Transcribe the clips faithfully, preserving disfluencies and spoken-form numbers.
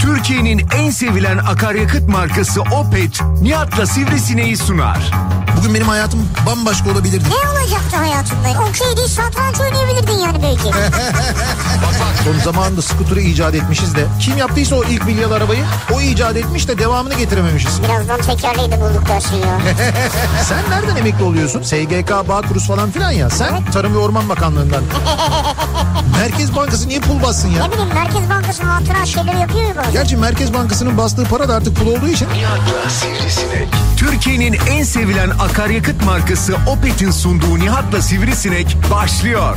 Türkiye'nin en sevilen akaryakıt markası Opet, Nihat'la Sivrisineği sunar. Bugün benim hayatım bambaşka olabilirdi. Ne olacaktı hayatında? Okey değil, satranç oynayabilirdin yani belki. Son zamanında skuturu icat etmişiz de. Kim yaptıysa o ilk milyar arabayı o icat etmiş de devamını getirememişiz. Birazdan tekerleği de bulduk dersin ya. Sen nereden emekli oluyorsun? S G K, Bağkuruz falan filan ya. Sen evet. Tarım ve Orman Bakanlığı'ndan. Merkez Bankası niye pul bassın ya? Ne bileyim, Merkez Bankası hatıra şeyleri yapıyor ya bazen. Gerçi Merkez Bankası'nın bastığı para da artık pul olduğu için. Nihat'la Sivrisinek. Türkiye'nin en sevilen akaryakıt markası Opet'in sunduğu Nihat'la Sivrisinek başlıyor.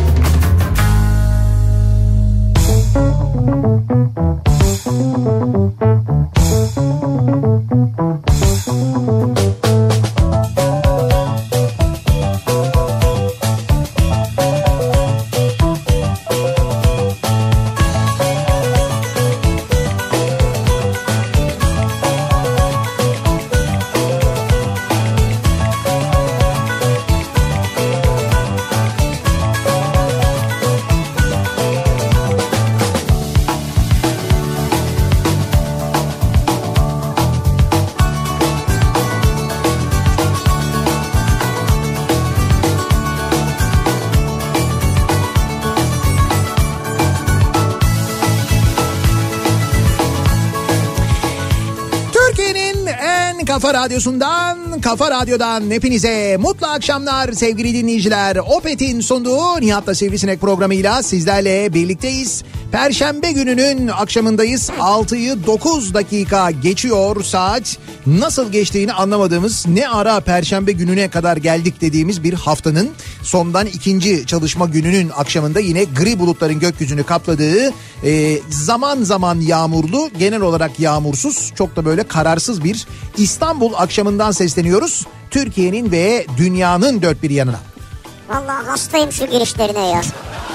Kafa Radyosu'ndan, Kafa Radyo'dan hepinize mutlu akşamlar sevgili dinleyiciler. Opet'in sunduğu Nihat'la Sivrisinek programıyla sizlerle birlikteyiz. Perşembe gününün akşamındayız. altıyı dokuz dakika geçiyor saat. Nasıl geçtiğini anlamadığımız, ne ara Perşembe gününe kadar geldik dediğimiz bir haftanın sondan ikinci çalışma gününün akşamında yine gri bulutların gökyüzünü kapladığı, e, zaman zaman yağmurlu, genel olarak yağmursuz, çok da böyle kararsız bir İstanbul akşamından sesleniyoruz. Türkiye'nin ve dünyanın dört bir yanına. Vallahi hastayım şu girişlerine ya.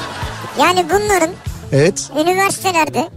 Yani bunların evet. üniversitelerde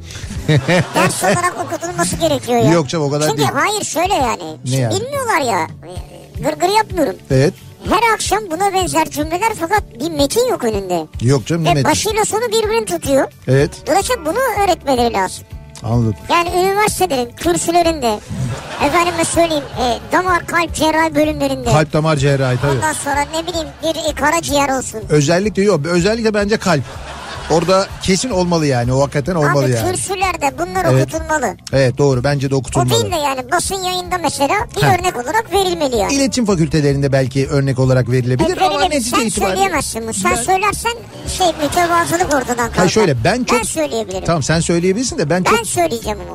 ders olarak okutulması gerekiyor ya. Yok canım, o kadar Çünkü değil. Çünkü hayır şöyle yani. Ne yani? Bilmiyorlar ya. Gırgır yapmıyorum. Evet. Her akşam buna benzer cümleler fakat bir metin yok önünde. Yok canım, ne Ve metin? başıyla sonu birbirini tutuyor. Evet. Dolayısıyla bunu öğretmeleri lazım. Anladım. Yani üniversitelerin kürsülerinde, efendime söyleyeyim, e, damar kalp cerrahi bölümlerinde. Kalp damar cerrahi tabii. Ondan sonra ne bileyim bir e, karaciğer olsun. Özellikle yok. Özellikle bence kalp. Orada kesin olmalı yani. O hakikaten olmalı Abi, yani. Abi kürsülerde bunlar evet. okutulmalı. Evet doğru, bence de okutulmalı. O değil de yani basın yayında mesela bir Heh. örnek olarak verilmeli yani. İletişim fakültelerinde belki örnek olarak verilebilir e, ama netice sen itibariyle. söyleyemezsin bunu. Sen ben... söylersen şey mütevazılık ortadan kalkar. Hayır şöyle ben çok. Ben söyleyebilirim. Tamam sen söyleyebilirsin de ben, ben çok. Ben söyleyeceğim onu.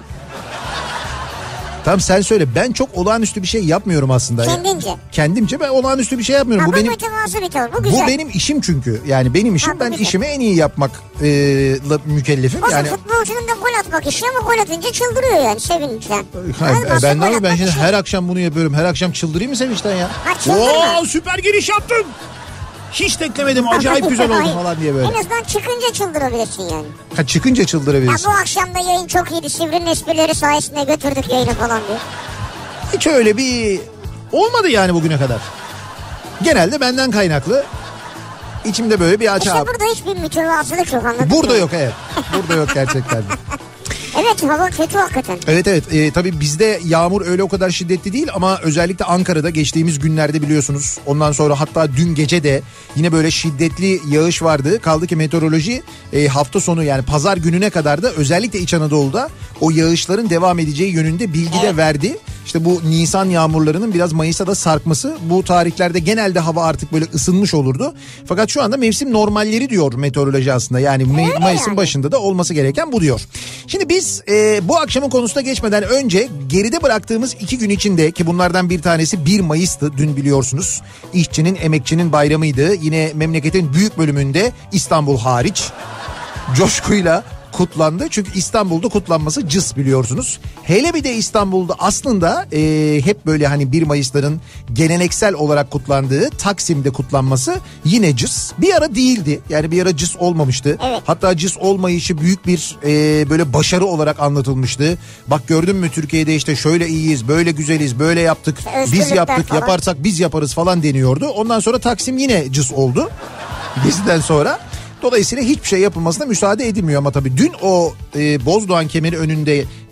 Tamam sen söyle. Ben çok olağanüstü bir şey yapmıyorum aslında. Kendince. Kendimce ben olağanüstü bir şey yapmıyorum. Ha, bu benim mütevazı bir tavır. Bu güzel. Bu benim işim çünkü. Yani benim işim, ha, ben güzel. işimi en iyi yapmakla e, mükellefim. O yani futbolcunun da gol atmak işi ama gol atınca çıldırıyor yani sevinçten. Hayır, ben ben, ben şimdi her akşam bunu yapıyorum. Her akşam çıldırayım mı sevinçten ya? Oo, süper giriş yaptın. Hiç beklemedim, acayip güzel oldu falan diye böyle. En azından çıkınca çıldırabilirsin yani. Ha, çıkınca çıldırabilirsin. Ya bu akşam da yayın çok iyiydi. Sivrinin esprileri sayesinde götürdük yayını falan diye. Hiç öyle bir olmadı yani bugüne kadar. Genelde benden kaynaklı. İçimde böyle bir açı. İşte burada hiçbir mütevazılık yok, anladın mı? Burada yok, evet. Burada yok gerçekten. Evet, hava kötü hakikaten. Evet evet e, tabii bizde yağmur öyle o kadar şiddetli değil ama özellikle Ankara'da geçtiğimiz günlerde biliyorsunuz. Ondan sonra hatta dün gece de yine böyle şiddetli yağış vardı. Kaldı ki meteoroloji e, hafta sonu yani pazar gününe kadar da özellikle İç Anadolu'da o yağışların devam edeceği yönünde bilgi evet. de verdi. İşte bu Nisan yağmurlarının biraz Mayıs'a da sarkması, bu tarihlerde genelde hava artık böyle ısınmış olurdu. Fakat şu anda mevsim normalleri diyor meteoroloji aslında. Yani May- Mayıs'ın yani. başında da olması gereken bu diyor. Şimdi biz e, bu akşamın konusuna geçmeden önce geride bıraktığımız iki gün içinde, ki bunlardan bir tanesi bir Mayıs'tı dün biliyorsunuz. İşçinin, emekçinin bayramıydı. Yine memleketin büyük bölümünde İstanbul hariç coşkuyla kutlandı. Çünkü İstanbul'da kutlanması cız biliyorsunuz. Hele bir de İstanbul'da aslında e, hep böyle hani bir Mayıs'ların geleneksel olarak kutlandığı Taksim'de kutlanması yine cız. Bir ara değildi. Yani bir ara cız olmamıştı. Evet. Hatta cız olmayışı büyük bir e, böyle başarı olarak anlatılmıştı. Bak gördün mü Türkiye'de işte şöyle iyiyiz, böyle güzeliz, böyle yaptık, biz yaptık, falan. Yaparsak biz yaparız falan deniyordu. Ondan sonra Taksim yine cız oldu. Bizden sonra. Dolayısıyla hiçbir şey yapılmasına müsaade edilmiyor ama tabii dün o e, Bozdoğan kemeri önünde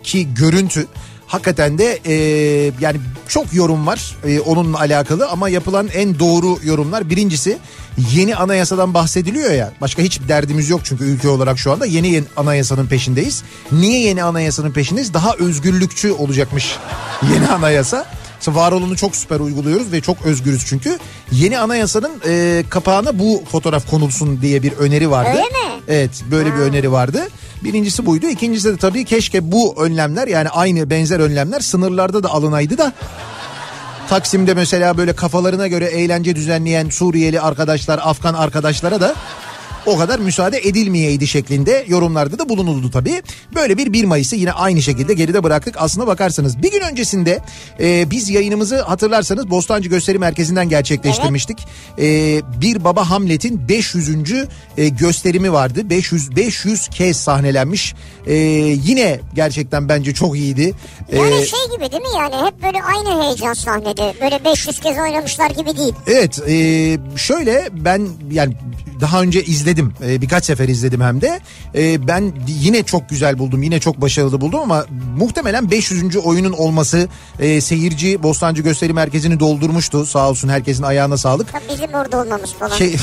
ki görüntü hakikaten de e, yani çok yorum var e, onunla alakalı ama yapılan en doğru yorumlar, birincisi yeni anayasadan bahsediliyor ya, başka hiçbir derdimiz yok çünkü ülke olarak şu anda yeni, yeni anayasanın peşindeyiz. Niye yeni anayasanın peşindeyiz? Daha özgürlükçü olacakmış yeni anayasa. Var olanı çok süper uyguluyoruz ve çok özgürüz çünkü. Yeni anayasanın e, kapağına bu fotoğraf konulsun diye bir öneri vardı. Öyle mi? Evet, böyle ha. bir öneri vardı. Birincisi buydu. İkincisi de tabii keşke bu önlemler, yani aynı benzer önlemler sınırlarda da alınaydı da. Taksim'de mesela böyle kafalarına göre eğlence düzenleyen Suriyeli arkadaşlar, Afgan arkadaşlara da o kadar müsaade edilmeyeydi şeklinde yorumlarda da bulunuldu tabii. Böyle bir bir Mayıs'ı yine aynı şekilde geride bıraktık. Aslına bakarsanız bir gün öncesinde e, biz yayınımızı hatırlarsanız Bostancı Gösteri Merkezi'nden gerçekleştirmiştik. Evet. E, bir Baba Hamlet'in beş yüzüncü E, gösterimi vardı. beş yüz beş yüz kez sahnelenmiş. E, yine gerçekten bence çok iyiydi. Yani e, şey gibi değil mi, yani hep böyle aynı heyecan sahnede. Böyle beş yüz kez oynamışlar gibi değil. Evet, e, şöyle ben yani daha önce izledim. Ee, birkaç sefer izledim hem de. Ee, ben yine çok güzel buldum. Yine çok başarılı buldum ama muhtemelen beş yüzüncü oyunun olması e, seyirci Bostancı Gösteri Merkezi'ni doldurmuştu. Sağ olsun, herkesin ayağına sağlık. Tabii bizim orada olmamız falan. Şey...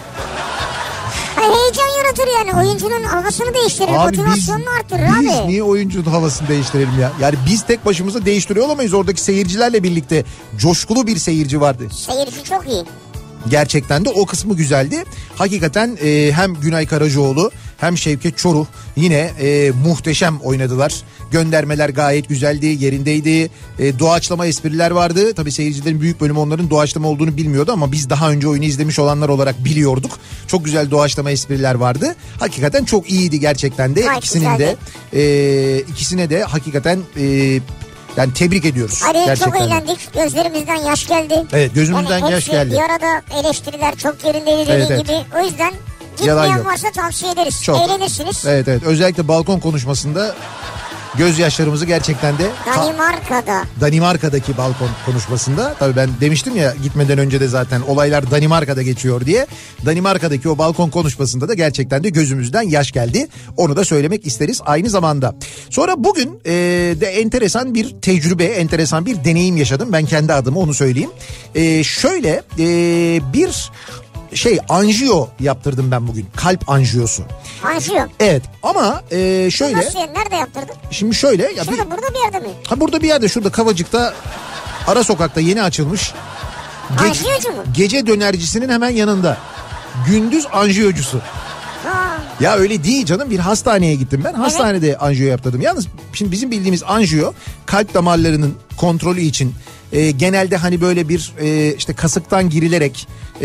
Ha, heyecan yaratır yani. Oyuncunun havasını değiştirir. Abi motivasyonunu biz, artırır abi. Biz niye oyuncunun havasını değiştirelim ya? Yani biz tek başımıza değiştiriyor olamayız. Oradaki seyircilerle birlikte coşkulu bir seyirci vardı. Seyirci çok iyi. Gerçekten de o kısmı güzeldi. Hakikaten e, hem Günay Karacaoğlu hem Şevket Çoruh yine e, muhteşem oynadılar. Göndermeler gayet güzeldi, yerindeydi. E, doğaçlama espriler vardı. Tabii seyircilerin büyük bölümü onların doğaçlama olduğunu bilmiyordu ama biz daha önce oyunu izlemiş olanlar olarak biliyorduk. Çok güzel doğaçlama espriler vardı. Hakikaten çok iyiydi gerçekten de. Gayet İkisinin güzeldi. de e, ikisine de hakikaten e, yani tebrik ediyoruz. Hadi gerçekten. çok eğlendik. Gözlerimizden yaş geldi. Evet, gözümüzden yani yaş geldi. Bir arada eleştiriler çok yerindeydi dediğin Evet, evet. gibi. O yüzden gitmeyen varsa tavsiye ederiz. Çok. Eğlenirsiniz. Evet evet, özellikle balkon konuşmasında gözyaşlarımızı gerçekten de... Danimarka'da. Danimarka'daki balkon konuşmasında, tabii ben demiştim ya gitmeden önce de zaten olaylar Danimarka'da geçiyor diye. Danimarka'daki o balkon konuşmasında da gerçekten de gözümüzden yaş geldi. Onu da söylemek isteriz aynı zamanda. Sonra bugün e, de enteresan bir tecrübe, enteresan bir deneyim yaşadım. Ben kendi adıma onu söyleyeyim. E, şöyle e, bir... Şey anjiyo yaptırdım ben bugün. Kalp anjiyosu. Anjiyo? Evet ama e, şöyle. Nasıl yani? Nerede yaptırdın? Şimdi şöyle. Ya Şurada bir, burada bir yerde mi? Ha burada bir yerde, şurada Kavacık'ta ara sokakta yeni açılmış. Ge- Anjiyocu mu? Gece dönercisinin hemen yanında. Gündüz anjiyocusu. Ha. Ya öyle değil canım, bir hastaneye gittim ben. Hastanede evet. Anjiyo yaptırdım. Yalnız şimdi bizim bildiğimiz anjiyo kalp damarlarının kontrolü için e, genelde hani böyle bir e, işte kasıktan girilerek e,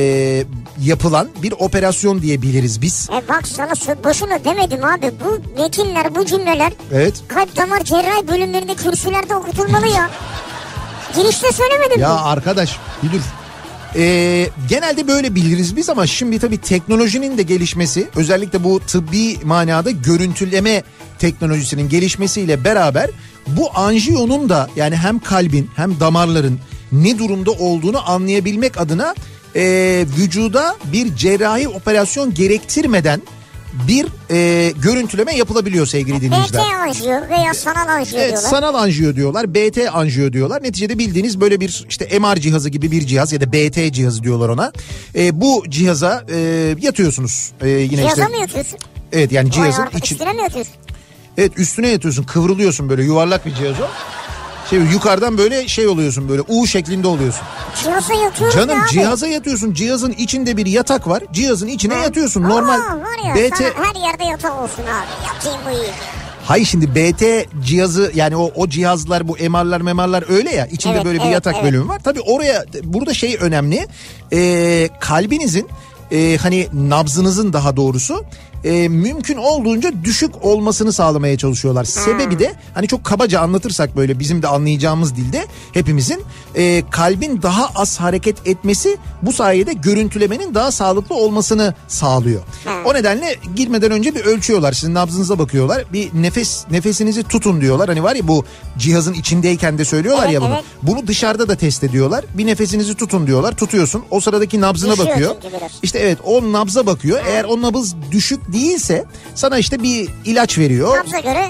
yapılan bir operasyon diye biliriz biz. E bak sana boşuna demedim abi, bu metinler, bu cümleler evet. kalp damar cerrahi bölümlerinde kürsülerde okutulmalı ya. Girişte söylemedim ya mi? Ya arkadaş bir dur. Ee, genelde böyle biliriz biz ama şimdi tabii teknolojinin de gelişmesi, özellikle bu tıbbi manada görüntüleme teknolojisinin gelişmesiyle beraber bu anjiyonun da yani hem kalbin hem damarların ne durumda olduğunu anlayabilmek adına e, vücuda bir cerrahi operasyon gerektirmeden bir e, görüntüleme yapılabiliyor sevgili dinleyiciler. B T anjiyo veya sanal anjiyo evet, diyorlar. Sanal anjiyo diyorlar, B T anjiyo diyorlar. Neticede bildiğiniz böyle bir işte M R cihazı gibi bir cihaz ya da B T cihazı diyorlar ona. E, bu cihaza e, yatıyorsunuz. E, yine Cihaza işte, mı yatıyorsun? Evet yani cihazın Vay, için. üstüne mi yatıyorsun? Evet, üstüne yatıyorsun, kıvrılıyorsun, böyle yuvarlak bir cihaz o. Şey, yukarıdan böyle şey oluyorsun, böyle U şeklinde oluyorsun. Cihaza yatıyorsun. Canım abi. cihaza yatıyorsun. Cihazın içinde bir yatak var. Cihazın içine ha. yatıyorsun. Normal. Aa, var ya, B T her yerde yatak olsun abi. Yatayım uyuyayım. Hayır şimdi B T cihazı yani o o cihazlar, bu M R'lar memarlar öyle ya. İçinde evet, böyle bir evet, yatak evet. bölümü var. Tabii oraya burada şey önemli. Ee, kalbinizin e, hani nabzınızın daha doğrusu e, mümkün olduğunca düşük olmasını sağlamaya çalışıyorlar. Hmm. Sebebi de hani çok kabaca anlatırsak böyle bizim de anlayacağımız dilde hepimizin e, kalbin daha az hareket etmesi bu sayede görüntülemenin daha sağlıklı olmasını sağlıyor. Hmm. O nedenle girmeden önce bir ölçüyorlar. Sizin nabzınıza bakıyorlar. Bir nefes nefesinizi tutun diyorlar. Hani var ya bu cihazın içindeyken de söylüyorlar evet, ya bunu. Evet. Bunu dışarıda da test ediyorlar. Bir nefesinizi tutun diyorlar. Tutuyorsun. O sıradaki nabzına Düşüyor bakıyor. İşte evet o nabza bakıyor. Hmm. Eğer o nabız düşük değilse sana işte bir ilaç veriyor. Nabza göre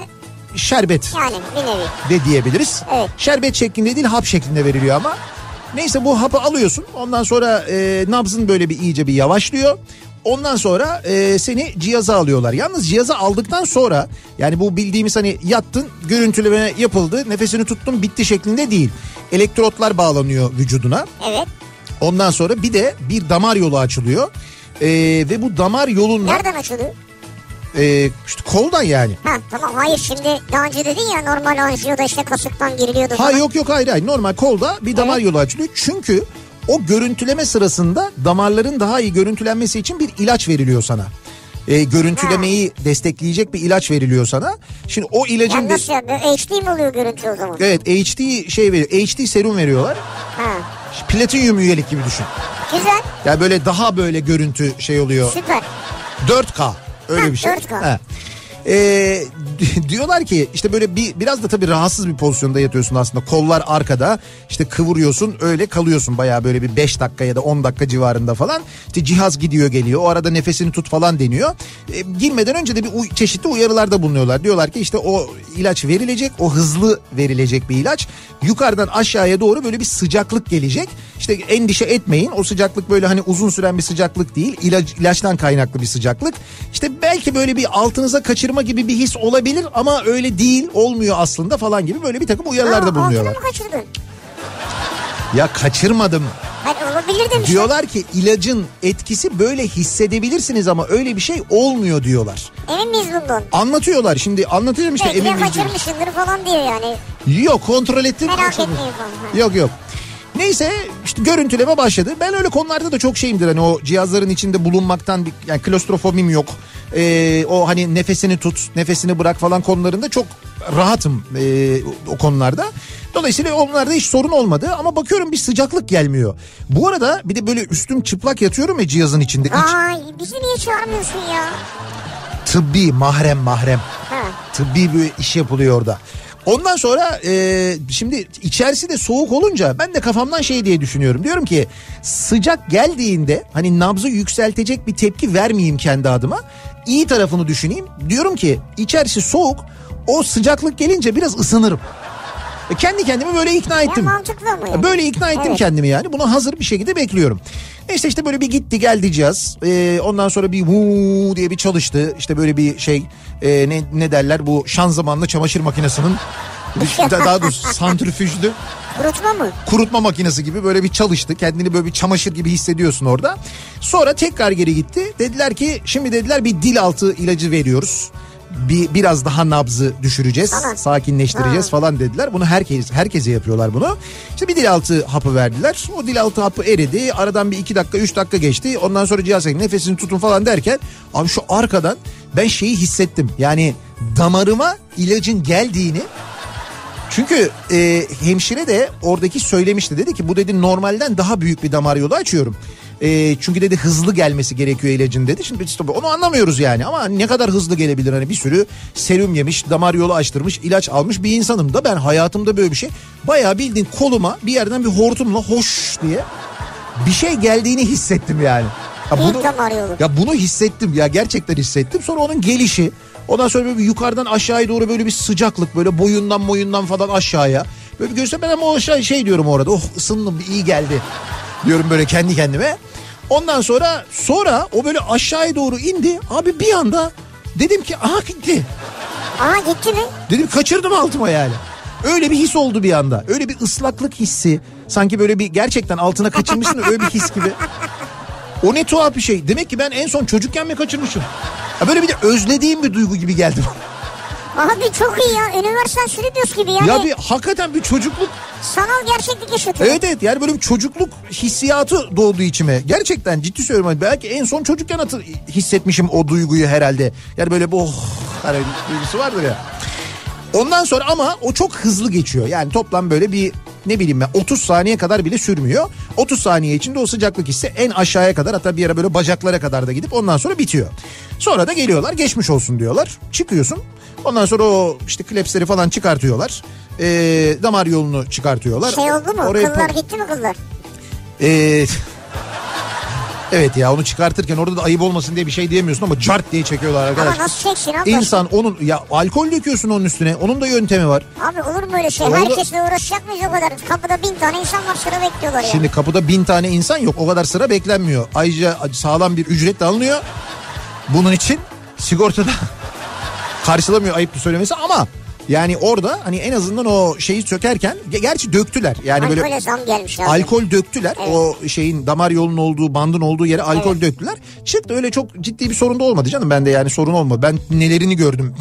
şerbet Yani bir nevi. de diyebiliriz. Evet. Şerbet şeklinde değil, hap şeklinde veriliyor ama. Neyse bu hapı alıyorsun. Ondan sonra e, nabzın böyle bir iyice bir yavaşlıyor. Ondan sonra e, seni cihaza alıyorlar. Yalnız cihaza aldıktan sonra yani bu bildiğimiz hani yattın, görüntüleme yapıldı, nefesini tuttun, bitti şeklinde değil. Elektrotlar bağlanıyor vücuduna. Evet. Ondan sonra bir de bir damar yolu açılıyor. E, ve bu damar yolundan... Nereden açılıyor? E, işte koldan yani. Ha tamam, hayır şimdi daha önce dedin ya normal anjiyoda işte kasıktan giriliyordu. Ha yok yok hayır hayır normal kolda bir damar evet. yolu açılıyor. Çünkü o görüntüleme sırasında damarların daha iyi görüntülenmesi için bir ilaç veriliyor sana. Ee, görüntülemeyi ha. destekleyecek bir ilaç veriliyor sana. Şimdi o ilacın... Yani nasıl ya? H D mi oluyor görüntü o zaman? Evet, H D şey veriyor. H D serum veriyorlar. Ha. Platinyum üyelik gibi düşün. Güzel. Yani böyle daha böyle görüntü şey oluyor. Süper. dört K öyle ha, bir şey. dört K. Ha. Ee, diyorlar ki işte böyle bir biraz da tabii rahatsız bir pozisyonda yatıyorsun aslında. Kollar arkada, işte kıvırıyorsun, öyle kalıyorsun bayağı böyle bir beş dakika ya da on dakika civarında falan. İşte cihaz gidiyor geliyor, o arada nefesini tut falan deniyor. Ee, girmeden önce de bir uy- çeşitli uyarılarda bulunuyorlar. Diyorlar ki işte o ilaç verilecek, o hızlı verilecek bir ilaç. Yukarıdan aşağıya doğru böyle bir sıcaklık gelecek. İşte endişe etmeyin, o sıcaklık böyle hani uzun süren bir sıcaklık değil. İlaç, ilaçtan kaynaklı bir sıcaklık. İşte belki böyle bir altınıza kaçırma gibi bir his olabilir ama öyle değil, olmuyor aslında falan gibi böyle bir takım uyarılarda bulunuyorlar. Altını mı kaçırdın? Ya kaçırmadım. Hayır olabilir demişler. Diyorlar ki ilacın etkisi böyle hissedebilirsiniz ama öyle bir şey olmuyor diyorlar. Emin miyiz bundan? Anlatıyorlar şimdi, anlatacağım işte. Belki emin miyiz? kaçırmışsındır falan diyor yani. Yok, kontrol ettim. Merak etmeyin falan. Yok yok. Neyse işte görüntüleme başladı. Ben öyle konularda da çok şeyimdir hani o cihazların içinde bulunmaktan bir, yani klostrofobim yok. Ee, o hani nefesini tut, nefesini bırak falan konularında çok rahatım e, o konularda. Dolayısıyla onlarda hiç sorun olmadı ama bakıyorum bir sıcaklık gelmiyor. Bu arada bir de böyle üstüm çıplak yatıyorum ya cihazın içinde. Ay İç... bizi niye çağırmıyorsun ya? Tıbbi mahrem mahrem. Ha. Tıbbi bir iş yapılıyor orada. Ondan sonra e, şimdi içerisi de soğuk olunca ben de kafamdan şey diye düşünüyorum. Diyorum ki sıcak geldiğinde hani nabzı yükseltecek bir tepki vermeyeyim kendi adıma. İyi tarafını düşüneyim. Diyorum ki içerisi soğuk, o sıcaklık gelince biraz ısınırım. E kendi kendimi böyle ikna ettim. Ya mantıklı mı yani? Böyle ikna ettim evet. kendimi yani. Bunu hazır bir şekilde bekliyorum. İşte işte böyle bir gitti geldi cihaz. Ee, ondan sonra bir vuu diye bir çalıştı. İşte böyle bir şey e, ne, ne derler bu şanzımanlı çamaşır makinesinin daha doğrusu santrifüjdü. Kurutma mı? Kurutma makinesi gibi böyle bir çalıştı. Kendini böyle bir çamaşır gibi hissediyorsun orada. Sonra tekrar geri gitti. Dediler ki şimdi dediler bir dil altı ilacı veriyoruz. Bir, biraz daha nabzı düşüreceğiz, tamam. sakinleştireceğiz ha. falan dediler. Bunu herkes herkese yapıyorlar bunu. İşte bir dil altı hapı verdiler. O dil altı hapı eridi. Aradan bir iki dakika üç dakika geçti. Ondan sonra cihaz nefesini tutun falan derken abi şu arkadan ben şeyi hissettim. Yani damarıma ilacın geldiğini. Çünkü e, hemşire de oradaki söylemişti. Dedi ki bu dedi normalden daha büyük bir damar yolu açıyorum. E, çünkü dedi hızlı gelmesi gerekiyor ilacın dedi. Şimdi biz onu anlamıyoruz yani ama ne kadar hızlı gelebilir hani bir sürü serum yemiş, damar yolu açtırmış, ilaç almış bir insanım da ben hayatımda böyle bir şey. Bayağı bildiğin koluma bir yerden bir hortumla hoş diye bir şey geldiğini hissettim yani. Ya bunu, ya bunu hissettim ya gerçekten hissettim. Sonra onun gelişi. Ondan sonra böyle bir yukarıdan aşağıya doğru böyle bir sıcaklık böyle boyundan boyundan falan aşağıya. Böyle bir göster ben ama o aşağı şey diyorum orada oh ısındım bir iyi geldi diyorum böyle kendi kendime. Ondan sonra sonra o böyle aşağıya doğru indi abi bir anda dedim ki aha gitti. Aha gitti mi? Dedim kaçırdım altıma yani. Öyle bir his oldu bir anda. Öyle bir ıslaklık hissi. Sanki böyle bir gerçekten altına kaçırmışsın öyle bir his gibi. O ne tuhaf bir şey. Demek ki ben en son çocukken mi kaçırmışım? Ya böyle bir de özlediğim bir duygu gibi geldi. Abi çok iyi ya. Universal Studios gibi yani. Ya bir hakikaten bir çocukluk. Sanal gerçeklik yaşatıyor. Evet evet yani böyle bir çocukluk hissiyatı doğdu içime. Gerçekten ciddi söylüyorum. Belki en son çocukken hatır, hissetmişim o duyguyu herhalde. Yani böyle bu oh, hani duygusu vardır ya. Ondan sonra ama o çok hızlı geçiyor. Yani toplam böyle bir ne bileyim ben otuz saniye kadar bile sürmüyor. otuz saniye içinde o sıcaklık hissi en aşağıya kadar hatta bir ara böyle bacaklara kadar da gidip ondan sonra bitiyor. Sonra da geliyorlar geçmiş olsun diyorlar. Çıkıyorsun. Ondan sonra o işte klepsleri falan çıkartıyorlar. Ee, damar yolunu çıkartıyorlar. Şey oldu mu? Oraya kıllar pa- gitti mi kıllar? Ee, Evet ya, onu çıkartırken orada da ayıp olmasın diye bir şey diyemiyorsun ama cart diye çekiyorlar arkadaş. Ama nasıl çeksin abi? İnsan onun ya alkol döküyorsun onun üstüne. Onun da yöntemi var. Abi olur mu öyle şey? Orada... Herkesle uğraşacak mıyız o kadar? Kapıda bin tane insan var, sıra bekliyorlar ya. Şimdi kapıda bin tane insan yok. O kadar sıra beklenmiyor. Ayrıca sağlam bir ücret de alınıyor. Bunun için sigortada karşılamıyor, ayıp söylemesi ama yani orada hani en azından o şeyi sökerken gerçi döktüler. Yani alkole böyle zam gelmiş abi. Alkol döktüler. Evet. O şeyin damar yolunun olduğu, bandın olduğu yere alkol evet. döktüler. Çıktı, öyle çok ciddi bir sorun da olmadı canım. Ben de yani sorun olmadı. Ben nelerini gördüm.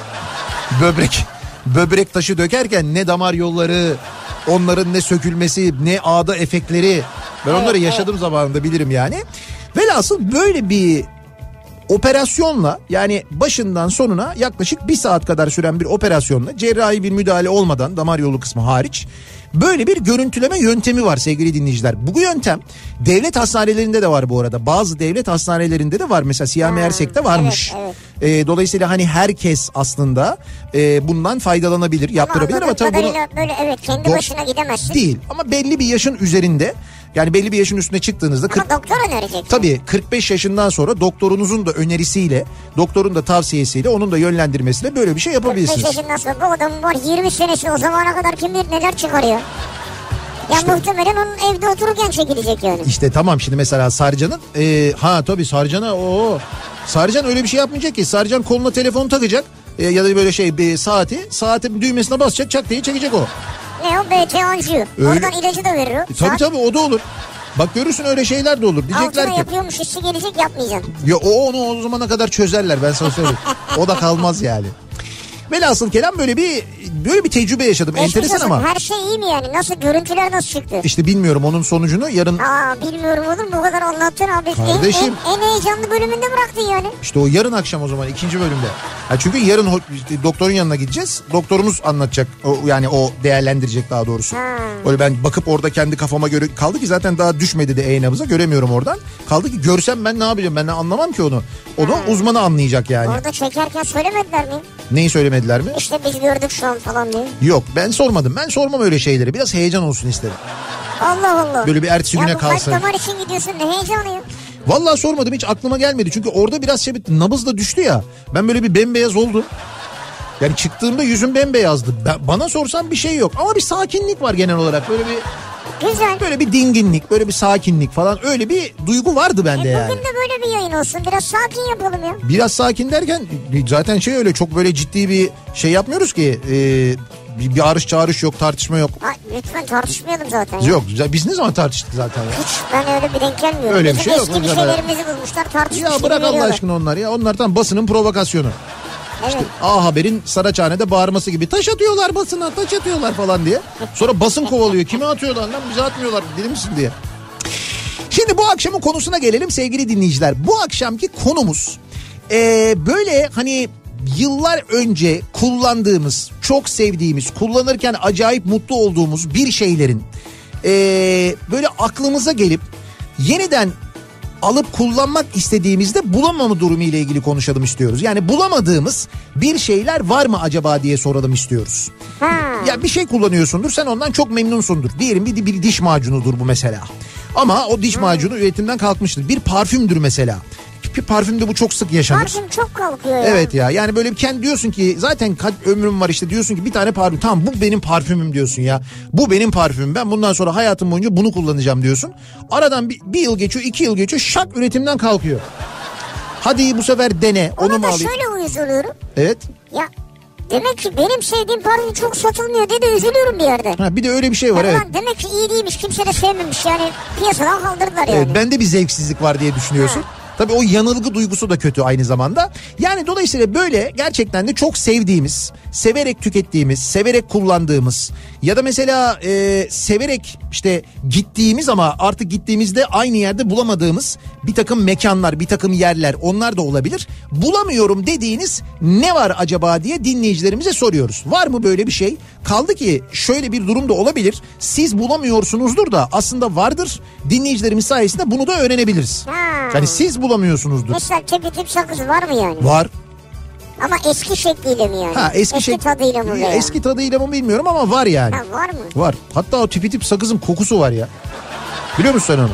Böbrek böbrek taşı dökerken ne damar yolları, onların ne sökülmesi, ne ağda efektleri. Ben evet, onları yaşadığım evet. zamanında bilirim yani. Velhasıl böyle bir operasyonla, yani başından sonuna yaklaşık bir saat kadar süren bir operasyonla, cerrahi bir müdahale olmadan damar yolu kısmı hariç, böyle bir görüntüleme yöntemi var sevgili dinleyiciler. Bu yöntem devlet hastanelerinde de var bu arada. Bazı devlet hastanelerinde de var. Mesela Siyah Ersek'te varmış. Evet, evet. E, dolayısıyla hani herkes aslında e, bundan faydalanabilir, yaptırabilir ama, ama tabii bunu böyle evet kendi do- başına gidemezsin. Değil ama belli bir yaşın üzerinde. Yani belli bir yaşın üstüne çıktığınızda... Ama kırk, doktor önerecek. Tabii kırk beş yaşından sonra doktorunuzun da önerisiyle, doktorun da tavsiyesiyle, onun da yönlendirmesiyle böyle bir şey yapabilirsiniz. kırk beş yaşından sonra bu adamın var yirmi senesi, o zamana kadar kim bilir neler çıkarıyor. Ya işte, muhtemelen onun evde otururken çekilecek yani. İşte tamam, şimdi mesela Sarcan'ın... E, ha tabii Sarcan'a o Sarcan öyle bir şey yapmayacak ki. Sarcan koluna telefonu takacak e, ya da böyle şey bir saati, saatin düğmesine basacak, çak diye çekecek o. Ne o? B T anjiyo. Oradan ilacı da veriyor. E, tabii tabii o da olur. Bak görürsün öyle şeyler de olur. Diyecekler altına ki, yapıyormuş, hissi gelecek, yapmayacaksın. Ya o onu o zamana kadar çözerler, ben sana söyleyeyim. O da kalmaz yani. Velhasıl kelam böyle bir böyle bir tecrübe yaşadım. Geçmiş enteresan olsun. ama. Her şey iyi mi yani? Nasıl, görüntüler nasıl çıktı? İşte bilmiyorum onun sonucunu yarın. Aa bilmiyorum oğlum, bu kadar anlattın abi. Kardeşim. En, en, en heyecanlı bölümünde bıraktın yani. İşte o yarın akşam o zaman ikinci bölümde. Ya çünkü yarın işte doktorun yanına gideceğiz. Doktorumuz anlatacak, o, yani o değerlendirecek daha doğrusu. Ha. Öyle ben bakıp orada kendi kafama göre kaldı ki zaten daha düşmedi de e-nabıza, göremiyorum oradan. Kaldı ki görsem ben ne yapacağım, ben anlamam ki onu. Onu ha. uzmanı anlayacak yani. Orada çekerken söylemediler mi? Neyi söylemediler mi? İşte biz gördük şu an falan diye. Yok ben sormadım. Ben sormam öyle şeyleri. Biraz heyecan olsun isterim. Allah Allah. Böyle bir ertesi güne kalsın. Ya bu kalp damar için gidiyorsun, ne heyecanı ya? Vallahi sormadım, hiç aklıma gelmedi. Çünkü orada biraz şey, nabız da düştü ya. Ben böyle bir bembeyaz oldum. Yani çıktığımda yüzüm bembeyazdı. Ben, bana sorsan bir şey yok. Ama bir sakinlik var genel olarak. Böyle bir... Güzel. Böyle bir dinginlik, böyle bir sakinlik falan, öyle bir duygu vardı bende e, yani. Bugün de böyle bir yayın olsun, biraz sakin yapalım ya. Biraz sakin derken zaten şey, öyle çok böyle ciddi bir şey yapmıyoruz ki. E, bir bağırış çağırış yok, tartışma yok. Ha, lütfen tartışmayalım zaten ya. Yok, biz ne zaman tartıştık zaten ya? Hiç, ben öyle bir denk gelmiyorum. Öyle bir şey yok. Eski bir şeylerimizi bulmuşlar, tartışmış. Ya bırak Allah aşkına onlar ya, onlar tam basının provokasyonu. Evet. İşte A Haber'in Saraçhane'de bağırması gibi, taş atıyorlar basına, taş atıyorlar falan diye. Sonra basın kovalıyor. Kime atıyorlar lan, bize atmıyorlar deli misin diye. Şimdi bu akşamın konusuna gelelim sevgili dinleyiciler. Bu akşamki konumuz ee, böyle hani yıllar önce kullandığımız, çok sevdiğimiz, kullanırken acayip mutlu olduğumuz bir şeylerin ee, böyle aklımıza gelip yeniden alıp kullanmak istediğimizde bulamama durumu ile ilgili konuşalım istiyoruz. Yani bulamadığımız bir şeyler var mı acaba diye soralım istiyoruz. Hmm. Ya bir şey kullanıyorsundur, sen ondan çok memnunsundur. Diyelim bir, bir diş macunudur bu mesela. Ama o diş hmm. macunu üretimden kalkmıştır. Bir parfümdür mesela. Bir parfümde bu çok sık yaşanır. Parfüm çok kalkıyor ya. Evet ya, yani böyle bir kendi diyorsun ki zaten kaç ömrüm var işte, diyorsun ki bir tane parfüm, tamam bu benim parfümüm diyorsun ya. Bu benim parfümüm, ben bundan sonra hayatım boyunca bunu kullanacağım diyorsun. Aradan bir, bir yıl geçiyor, iki yıl geçiyor, şak üretimden kalkıyor. Hadi bu sefer dene, ona onu mu da alayım? şöyle uyuz oluyorum. Evet. Ya demek ki benim sevdiğim parfüm çok satılmıyor diye de üzülüyorum bir yerde. Ha, bir de öyle bir şey var, ya evet. Demek ki iyi değilmiş, kimse de sevmemiş yani, piyasadan kaldırdılar yani. Evet, bende bir zevksizlik var diye düşünüyorsun. Ha. Tabii o yanılgı duygusu da kötü aynı zamanda. Yani dolayısıyla böyle gerçekten de çok sevdiğimiz, severek tükettiğimiz, severek kullandığımız ya da mesela e, severek işte gittiğimiz ama artık gittiğimizde aynı yerde bulamadığımız bir takım mekanlar, bir takım yerler, onlar da olabilir. Bulamıyorum dediğiniz ne var acaba diye dinleyicilerimize soruyoruz. Var mı böyle bir şey? Kaldı ki şöyle bir durum da olabilir. Siz bulamıyorsunuzdur da aslında vardır. Dinleyicilerimiz sayesinde bunu da öğrenebiliriz. Ha. Yani siz bulamıyorsunuzdur. Mesela tip tip sakız var mı yani? Var. Ama eski şekliyle mi yani? Ha, eski, eski şek- tadıyla mı? Ya, eski tadıyla mı bilmiyorum ama var yani. Ha, var mı? Var. Hatta o tipi tip sakızın kokusu var ya. Biliyor musun sen onu?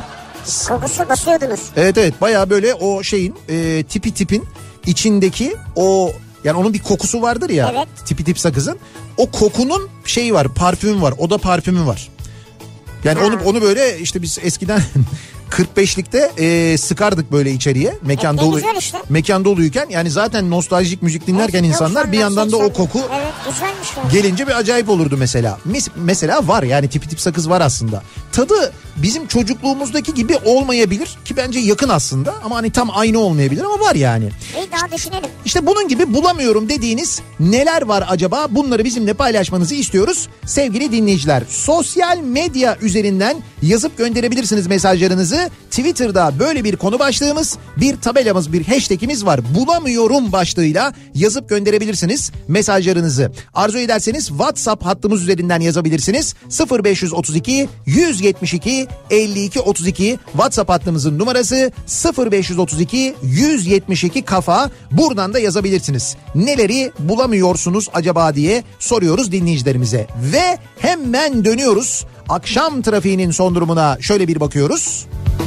Kokusu basıyordunuz. Evet evet bayağı böyle o şeyin e, tipi tipin içindeki o yani onun bir kokusu vardır ya. Evet. Tipi tip sakızın. O kokunun şeyi var, parfümü var. O da parfümü var. Yani ha. onu onu böyle işte biz eskiden kırk beşlikte e, sıkardık böyle içeriye. Mekan e, dolu işte. mekan doluyken yani zaten nostaljik müzik dinlerken evet, insanlar bir yandan da o koku evet, güzelmiş gelince bir acayip olurdu mesela. Mes- mesela var yani tipi tip sakız var aslında. Tadı bizim çocukluğumuzdaki gibi olmayabilir ki bence yakın aslında ama hani tam aynı olmayabilir ama var yani. İyi daha düşünelim. İşte bunun gibi bulamıyorum dediğiniz neler var acaba? Bunları bizimle paylaşmanızı istiyoruz sevgili dinleyiciler. Sosyal medya üzerinden yazıp gönderebilirsiniz mesajlarınızı. Twitter'da böyle bir konu başlığımız, bir tabelamız, bir hashtagimiz var. Bulamıyorum başlığıyla yazıp gönderebilirsiniz mesajlarınızı. Arzu ederseniz WhatsApp hattımız üzerinden yazabilirsiniz. sıfır beş otuz iki yüz yetmiş iki elli iki otuz iki WhatsApp hattımızın numarası sıfır beş otuz iki yüz yetmiş iki kafa. Buradan da yazabilirsiniz. Neleri bulamıyorsunuz acaba diye soruyoruz dinleyicilerimize. Ve hemen dönüyoruz. Akşam trafiğinin son durumuna şöyle bir bakıyoruz.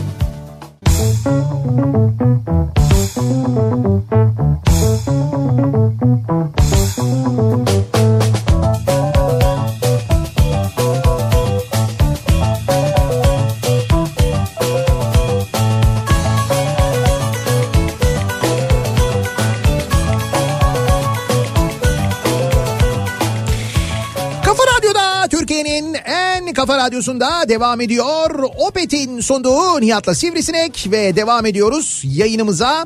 Kafa Radyosu'nda devam ediyor. Opet'in sunduğu Nihat'la Sivrisinek ve devam ediyoruz yayınımıza.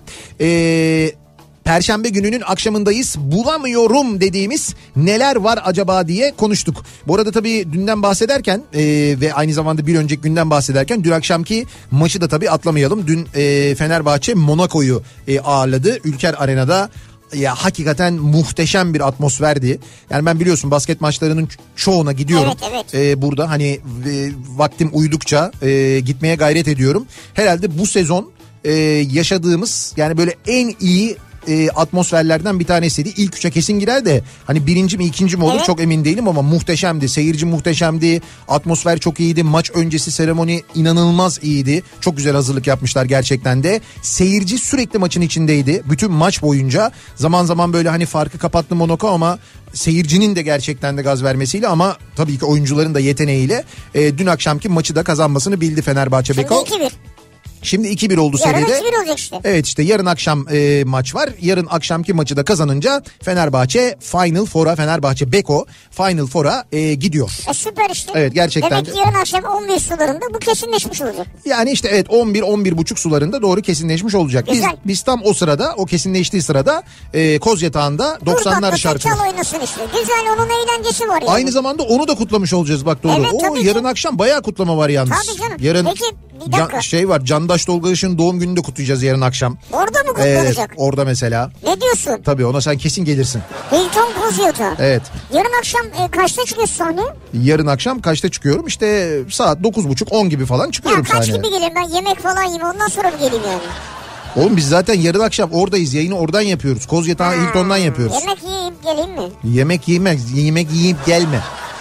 Ee, Perşembe gününün akşamındayız. Bulamıyorum dediğimiz neler var acaba diye konuştuk. Bu arada tabii dünden bahsederken e, ve aynı zamanda bir önceki günden bahsederken dün akşamki maçı da tabii atlamayalım. Dün e, Fenerbahçe Monaco'yu e, ağırladı. Ülker Arena'da. Ya hakikaten muhteşem bir atmosferdi. Yani ben biliyorsun basket maçlarının çoğuna gidiyorum. Evet, evet. Ee, burada hani e, vaktim uydukça e, gitmeye gayret ediyorum. Herhalde bu sezon e, yaşadığımız yani böyle en iyi e, atmosferlerden bir tanesiydi. İlk üçe kesin girer de hani birinci mi ikinci mi olur evet. Çok emin değilim ama muhteşemdi. Seyirci muhteşemdi. Atmosfer çok iyiydi. Maç öncesi seremoni inanılmaz iyiydi. Çok güzel hazırlık yapmışlar gerçekten de. Seyirci sürekli maçın içindeydi. Bütün maç boyunca zaman zaman böyle hani farkı kapattı Monaco ama seyircinin de gerçekten de gaz vermesiyle ama tabii ki oyuncuların da yeteneğiyle e, dün akşamki maçı da kazanmasını bildi Fenerbahçe Beko. iki bir. Şimdi iki bir oldu yarın seride. Yarın iki bir olacak işte. Evet işte yarın akşam e, maç var. Yarın akşamki maçı da kazanınca Fenerbahçe Final Four'a, Fenerbahçe Beko Final Four'a e, gidiyor. E süper işte. Evet gerçekten. Demek ki yarın akşam on bir sularında bu kesinleşmiş olacak. Yani işte evet on bir on bir buçuk sularında doğru kesinleşmiş olacak. Biz, biz tam o sırada o kesinleştiği sırada e, Kozyatağı'nda doksanlar şarkısı. Çal oynasın işte. Güzel onun eğlencesi var yani. Aynı zamanda onu da kutlamış olacağız bak doğru. Evet, o yarın ki. Akşam bayağı kutlama var yalnız. Tabii canım. Yarın Peki bir dakika. Can, şey var Candaş Tolga doğum gününü de kutlayacağız yarın akşam. Orada mı kutlanacak? Evet orada mesela. Ne diyorsun? Tabii ona sen kesin gelirsin. Hilton Kozyatağı. Evet. Yarın akşam e, kaçta çıkıyorsun sahneye? Yarın akşam kaçta çıkıyorum? İşte saat dokuz buçuk on gibi falan çıkıyorum ya, kaç sahneye. Kaç gibi geleyim ben yemek falan yiyeyim ondan sonra mı geleyim yani? Oğlum biz zaten yarın akşam oradayız. Yayını oradan yapıyoruz. Kozyatağı Hilton'dan yapıyoruz. Yemek yiyip geleyim mi? Yemek yemez. Yemek yiyip gelme.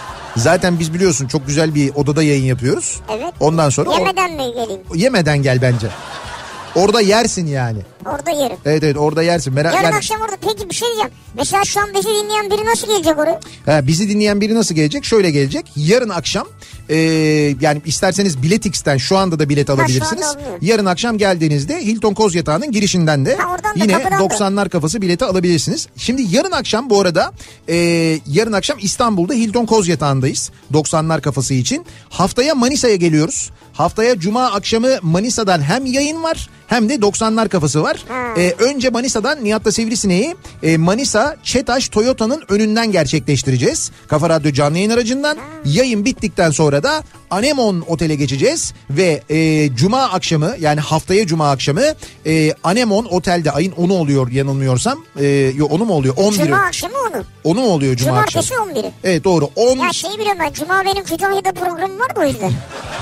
Zaten biz biliyorsun çok güzel bir odada yayın yapıyoruz. Evet. Ondan sonra... Yemeden o... mi geleyim? Yemeden gel bence. Orada yersin yani. Orada yerim. Evet evet orada yersin. Merak, Yarın yani... akşam orada peki bir şey diyeceğim. Mesela şu an bizi dinleyen biri nasıl gelecek oraya? Ha, bizi dinleyen biri nasıl gelecek? Şöyle gelecek. Yarın akşam e, yani isterseniz Biletix'ten şu anda da bilet alabilirsiniz. Ha, yarın akşam geldiğinizde Hilton Kozyatağı'nın girişinden de ha, yine doksanlar kafası bileti alabilirsiniz. Şimdi yarın akşam bu arada e, yarın akşam İstanbul'da Hilton Kozyatağı'ndayız. doksanlar kafası için. Haftaya Manisa'ya geliyoruz. Haftaya Cuma akşamı Manisa'dan hem yayın var hem de doksanlar kafası var. Ee, önce Manisa'dan Nihat'la Sivrisineği e, Manisa Çetaş Toyota'nın önünden gerçekleştireceğiz. Kafa Radyo canlı yayın aracından. Yayın bittikten sonra da Anemon Otel'e geçeceğiz ve e, Cuma akşamı yani haftaya Cuma akşamı e, Anemon Otel'de ayın onu oluyor yanılmıyorsam. E, yo, onu mu oluyor? on biri. Cuma akşamı onu. Onu mu oluyor Cuma akşamı? Cumartesi on biri. Evet doğru. on... Ya şey biliyorum ben Cuma benim Kütahya'da programım var da o yüzden.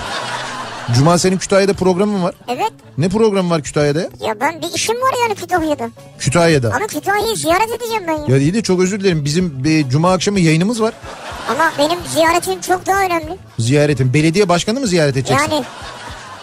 Cuma senin Kütahya'da programın var. Evet. Ne programı var Kütahya'da? Ya ben bir işim var yani Kütahya'da. Kütahya'da. Ama Kütahya'yı ziyaret edeceğim ben ya. Ya iyi de çok özür dilerim. Bizim e, Cuma akşamı yayınımız var. Ama benim ziyaretim çok daha önemli. Ziyaretin. Belediye başkanı mı ziyaret edeceksin? Yani.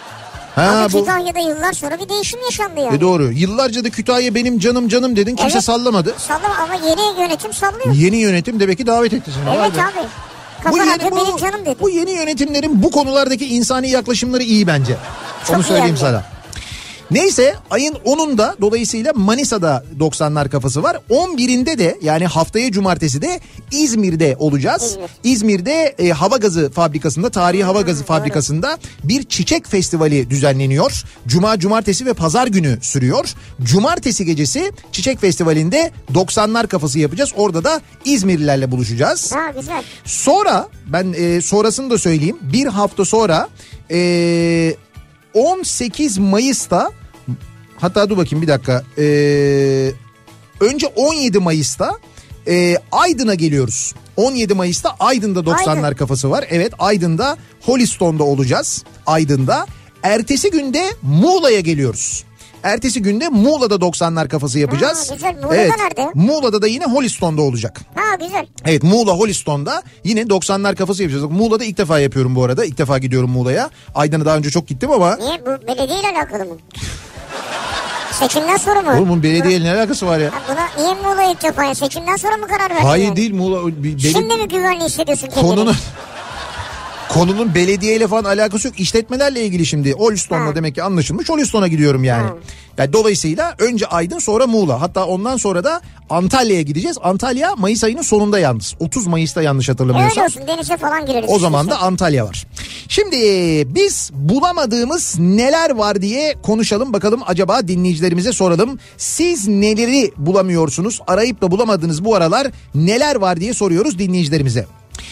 Ha, Ama bu... Kütahya'da yıllar sonra bir değişim yaşandı yani. E doğru. Yıllarca da Kütahya benim canım canım dedin. Kimse evet, sallamadı. Sallama ama yeni yönetim sallıyor. Yeni yönetim demek ki davet etti seni. Evet abi. Bu yeni, bu, benim canım dedi. bu yeni yönetimlerin bu konulardaki insani yaklaşımları iyi bence. Çok Onu söyleyeyim iyi sana. Neyse ayın onunda dolayısıyla Manisa'da doksanlar kafası var. on birinde de yani haftaya cumartesi de İzmir'de olacağız. İzmir. İzmir'de e, hava gazı fabrikasında, tarihi hava gazı fabrikasında bir çiçek festivali düzenleniyor. Cuma, cumartesi ve pazar günü sürüyor. Cumartesi gecesi çiçek festivalinde doksanlar kafası yapacağız. Orada da İzmirlilerle buluşacağız. Ha, güzel. Sonra ben e, sonrasını da söyleyeyim. Bir hafta sonra e, on sekiz Mayıs'ta, hatta dur bakayım bir dakika. Ee, önce on yedi Mayıs'ta e, Aydın'a geliyoruz. on yedi Mayıs'ta Aydın'da doksanlar Aydın. Kafası var. Evet, Aydın'da Holistone'da olacağız. Aydın'da. Ertesi günde Muğla'ya geliyoruz. Ertesi günde Muğla'da doksanlar kafası yapacağız. Ha, güzel. Muğla'da evet, nerede? Muğla'da da yine Holistone'da olacak. Ha, güzel. Evet, Muğla Holistone'da yine doksanlar kafası yapacağız. Muğla'da ilk defa yapıyorum bu arada. İlk defa gidiyorum Muğla'ya. Aydın'a daha önce çok gittim ama. Niye? Bu belediyeyle alakalı mı? Seçimden sonra mı? Oğlum bunun belediyeyle ne alakası var ya? Ha, buna niye Muğla'ya ilk defa ya? Seçimden sonra mı karar verdin? Hayır yani? değil Muğla. Beli... Şimdi mi güvenli hissediyorsun kendini? Konunun... Konunun belediyeyle falan alakası yok. İşletmelerle ilgili şimdi. Holistone'la demek ki anlaşılmış. Holistone'a gidiyorum yani. yani. Dolayısıyla önce Aydın, sonra Muğla. Hatta ondan sonra da Antalya'ya gideceğiz. Antalya Mayıs ayının sonunda yalnız. otuz Mayıs'ta yanlış hatırlamıyorsam. Öyle olsun, denize falan gireriz. O zaman da Antalya var. Şimdi biz bulamadığımız neler var diye konuşalım. Bakalım acaba dinleyicilerimize soralım. Siz neleri bulamıyorsunuz? Arayıp da bulamadığınız bu aralar neler var diye soruyoruz dinleyicilerimize.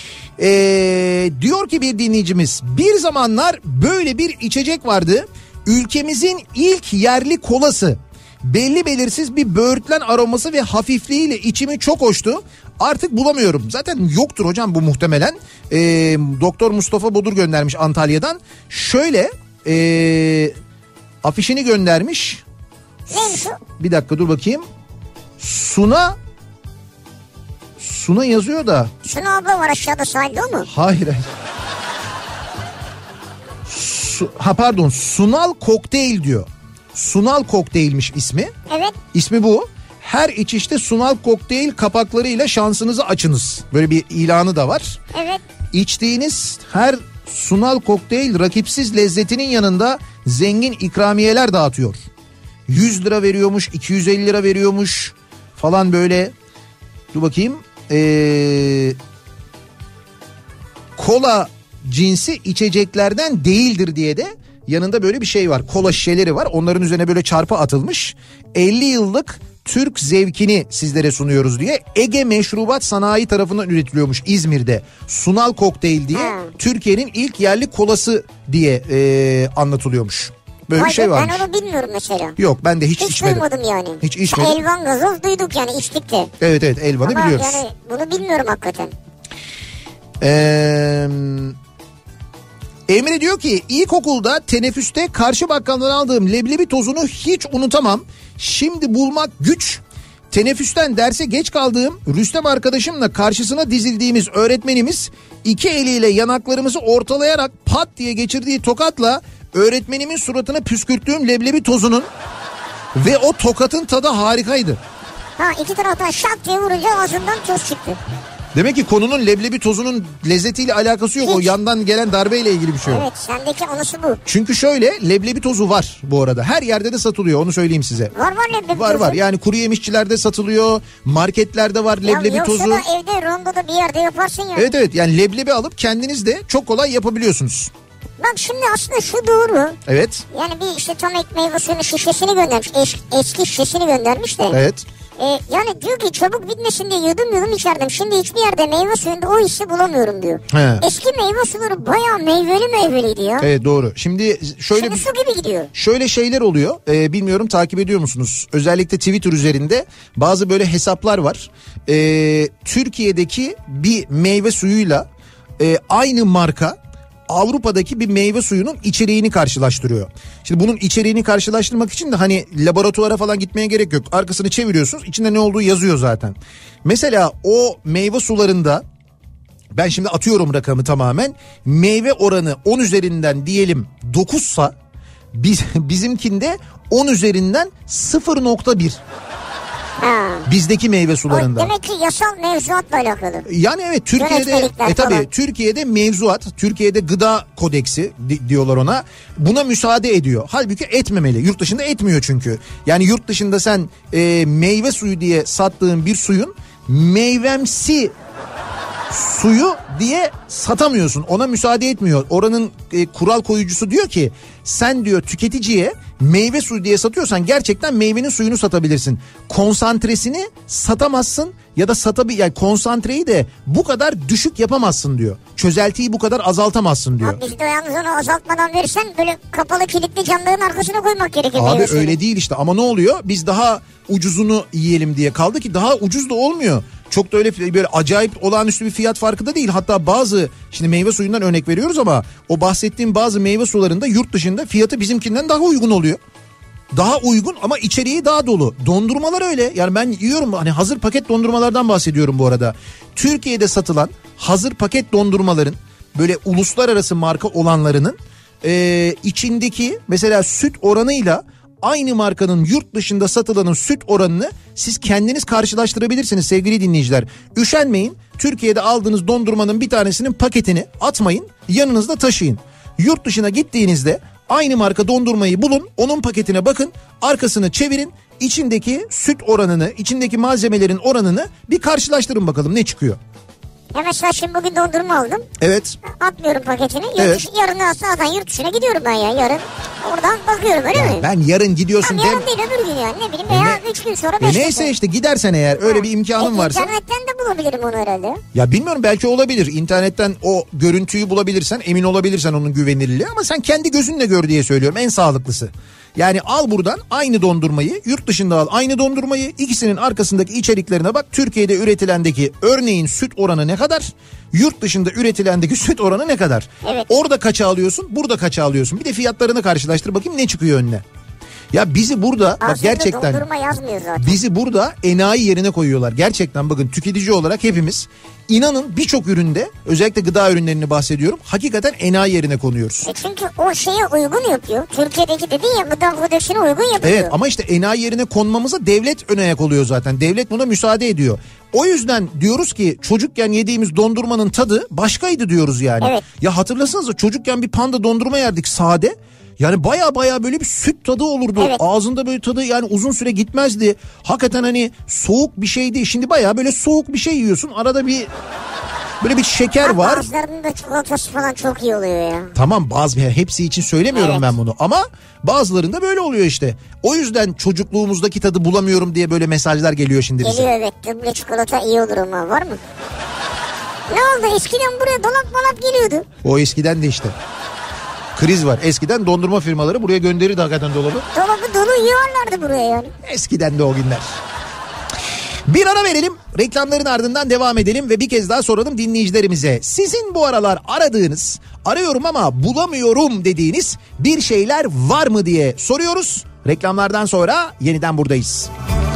Ee, diyor ki bir dinleyicimiz, bir zamanlar böyle bir içecek vardı. Ülkemizin ilk yerli kolası. Belli belirsiz bir böğürtlen aroması ve hafifliğiyle içimi çok hoştu. Artık bulamıyorum. Zaten yoktur hocam bu muhtemelen. Ee, Doktor Mustafa Bodur göndermiş Antalya'dan. Şöyle ee, afişini göndermiş. Neymiş o? Bir dakika dur bakayım. Suna Suna yazıyor da. Suna abla var aşağıda, sahilde o mu? Hayır hayır. Su, ha pardon, Sunal Kokteyl diyor. Sunal Kokteyl'miş ismi. Evet. İsmi bu. Her içişte Sunal Kokteyl kapaklarıyla şansınızı açınız. Böyle bir ilanı da var. Evet. İçtiğiniz her Sunal Kokteyl rakipsiz lezzetinin yanında zengin ikramiyeler dağıtıyor. yüz lira veriyormuş, iki yüz elli lira veriyormuş falan böyle. Dur bakayım. Ee, kola cinsi içeceklerden değildir diye de yanında böyle bir şey var. Kola şişeleri var. Onların üzerine böyle çarpı atılmış. elli yıllık Türk zevkini sizlere sunuyoruz diye. Ege Meşrubat Sanayi tarafından üretiliyormuş İzmir'de. Sunal Kokteyl diye hmm. Türkiye'nin ilk yerli kolası diye e, anlatılıyormuş. Böyle Vay bir şey be, varmış. ben onu bilmiyorum mesela. Yok, ben de hiç, hiç içmedim. Hiç duymadım yani. Hiç içmedim. Elvan gazoz duyduk yani, içtik de. Evet evet, Elvan'ı ama biliyoruz. yani bunu bilmiyorum hakikaten. Eee... Emre diyor ki ilkokulda teneffüste karşı bakkaldan aldığım leblebi tozunu hiç unutamam. Şimdi bulmak güç. Teneffüsten derse geç kaldığım Rüstem arkadaşımla karşısına dizildiğimiz öğretmenimiz iki eliyle yanaklarımızı ortalayarak pat diye geçirdiği tokatla öğretmenimin suratına püskürttüğüm leblebi tozunun ve o tokatın tadı harikaydı. Ha, iki taraftan şak diye vurunca ağzından toz çıktı. Demek ki konunun leblebi tozunun lezzetiyle alakası yok. Hiç. O yandan gelen darbeyle ilgili bir şey yok. Evet, sendeki anısı bu. Çünkü şöyle, leblebi tozu var bu arada. Her yerde de satılıyor, onu söyleyeyim size. Var var leblebi var, tozu. Var var yani kuru yemişçilerde satılıyor. Marketlerde var ya leblebi yoksa tozu. Yoksa da evde rondoda bir yerde yaparsın ya. Evet evet, yani leblebi alıp kendiniz de çok kolay yapabiliyorsunuz. Bak şimdi aslında şu doğru. Evet. Yani bir işte tam ek meyve suyunun şişesini göndermiş. Es, eski şişesini göndermiş de. Evet. Ee, yani diyor ki çabuk bitmesin diye yudum yudum içerdim. Şimdi hiçbir yerde meyve suyunda o hissi bulamıyorum diyor. He. Eski meyve suları bayağı meyveli meyveliydi ya. Evet doğru. Şimdi şöyle Şimdi bir, su gibi gidiyor. Şöyle şeyler oluyor. Ee, bilmiyorum takip ediyor musunuz? Özellikle Twitter üzerinde bazı böyle hesaplar var. Ee, Türkiye'deki bir meyve suyuyla e, aynı marka Avrupa'daki bir meyve suyunun içeriğini karşılaştırıyor. Şimdi bunun içeriğini karşılaştırmak için de hani laboratuvara falan gitmeye gerek yok. Arkasını çeviriyorsunuz, içinde ne olduğu yazıyor zaten. Mesela o meyve sularında, ben şimdi atıyorum rakamı tamamen, meyve oranı on üzerinden diyelim dokuzsa Biz, bizimkinde on üzerinden sıfır nokta bir. Ha. Bizdeki meyve sularında. O demek ki yasal mevzuatla alakalı. Yani evet Türkiye'de e tabii falan. Türkiye'de mevzuat, Türkiye'de gıda kodeksi di- diyorlar ona. Buna müsaade ediyor. Halbuki etmemeli. Yurt dışında etmiyor çünkü. Yani yurt dışında sen e, meyve suyu diye sattığın bir suyun meyvemsi suyu diye satamıyorsun. Ona müsaade etmiyor. Oranın e, kural koyucusu diyor ki sen diyor tüketiciye meyve suyu diye satıyorsan gerçekten meyvenin suyunu satabilirsin. Konsantresini satamazsın ya da satabil yani konsantreyi de bu kadar düşük yapamazsın diyor. Çözeltiyi bu kadar azaltamazsın diyor. Abi bizde yalnız onu azaltmadan verirsen böyle kapalı kilitli camlığın arkasına koymak gerekir. Abi öyle değil işte ama ne oluyor? Biz daha ucuzunu yiyelim diye kaldı ki daha ucuz da olmuyor. Çok da öyle böyle acayip olağanüstü bir fiyat farkı da değil. Hatta bazı şimdi meyve suyundan örnek veriyoruz ama o bahsettiğim bazı meyve sularında yurt dışında fiyatı bizimkinden daha uygun oluyor. Daha uygun ama içeriği daha dolu. Dondurmalar öyle. Yani ben yiyorum hani hazır paket dondurmalardan bahsediyorum bu arada. Türkiye'de satılan hazır paket dondurmaların böyle uluslararası marka olanlarının e, içindeki mesela süt oranıyla aynı markanın yurt dışında satılanın süt oranını siz kendiniz karşılaştırabilirsiniz sevgili dinleyiciler. Üşenmeyin, Türkiye'de aldığınız dondurmanın bir tanesinin paketini atmayın, yanınızda taşıyın. Yurt dışına gittiğinizde aynı marka dondurmayı bulun, onun paketine bakın, arkasını çevirin, içindeki süt oranını, içindeki malzemelerin oranını bir karşılaştırın bakalım ne çıkıyor. Ya mesela şimdi bugün dondurma aldım. Evet. Atmıyorum paketini. Evet. Yarın zaten yurt dışına gidiyorum ben ya yarın. Oradan bakıyorum öyle ya mi? Ben yarın gidiyorsun. Tamam, yarın değil öbür gün yani ne bileyim veya e üç gün sonra beş e neyse gün. işte gidersen eğer öyle ha. bir imkanın e, varsa. İnternetten de bulabilirim onu herhalde. Ya bilmiyorum belki olabilir. İnternetten o görüntüyü bulabilirsen emin olabilirsen onun güvenilirliği ama sen kendi gözünle gör diye söylüyorum en sağlıklısı. Yani al buradan aynı dondurmayı, yurt dışında al aynı dondurmayı, ikisinin arkasındaki içeriklerine bak. Türkiye'de üretilendeki örneğin süt oranı ne kadar? Yurt dışında üretilendeki süt oranı ne kadar? Evet. Orada kaça alıyorsun, burada kaça alıyorsun? Bir de fiyatlarını karşılaştır bakayım ne çıkıyor önüne. Ya bizi burada aslında bak gerçekten dondurma yazmıyor zaten. Bizi burada enayi yerine koyuyorlar. Gerçekten bakın tüketici olarak hepimiz inanın birçok üründe özellikle gıda ürünlerini bahsediyorum. Hakikaten enayi yerine konuyoruz. E çünkü o şeye uygun yapıyor. Türkiye'deki dedin ya gıda kodeksine uygun yapıyor. Evet ama işte enayi yerine konmamıza devlet ön ayak oluyor zaten. Devlet buna müsaade ediyor. O yüzden diyoruz ki çocukken yediğimiz dondurmanın tadı başkaydı diyoruz yani. Evet. Ya hatırlasanıza çocukken bir panda dondurma yerdik sade. Yani baya baya böyle bir süt tadı olurdu. Evet. Ağzında böyle tadı yani uzun süre gitmezdi. Hakikaten hani soğuk bir şeydi. Şimdi baya böyle soğuk bir şey yiyorsun. Arada bir böyle bir şeker ama var. Bazılarının da çikolatası falan çok iyi oluyor ya. Tamam bazı hepsi için söylemiyorum evet. ben bunu. Ama bazılarında böyle oluyor işte. O yüzden çocukluğumuzdaki tadı bulamıyorum diye böyle mesajlar geliyor şimdi bize. Geliyor evet. Duble çikolata iyi olur ama var mı? Ne oldu eskiden buraya dolap malap geliyordu. O eskiden de işte. Kriz var. Eskiden dondurma firmaları buraya gönderirdi hakikaten dolabı. Dolabı dolu yiyorlardı buraya yani. Eskiden de o günler. Bir ara verelim. Reklamların ardından devam edelim ve bir kez daha soralım dinleyicilerimize. Sizin bu aralar aradığınız, arıyorum ama bulamıyorum dediğiniz bir şeyler var mı diye soruyoruz. Reklamlardan sonra yeniden buradayız.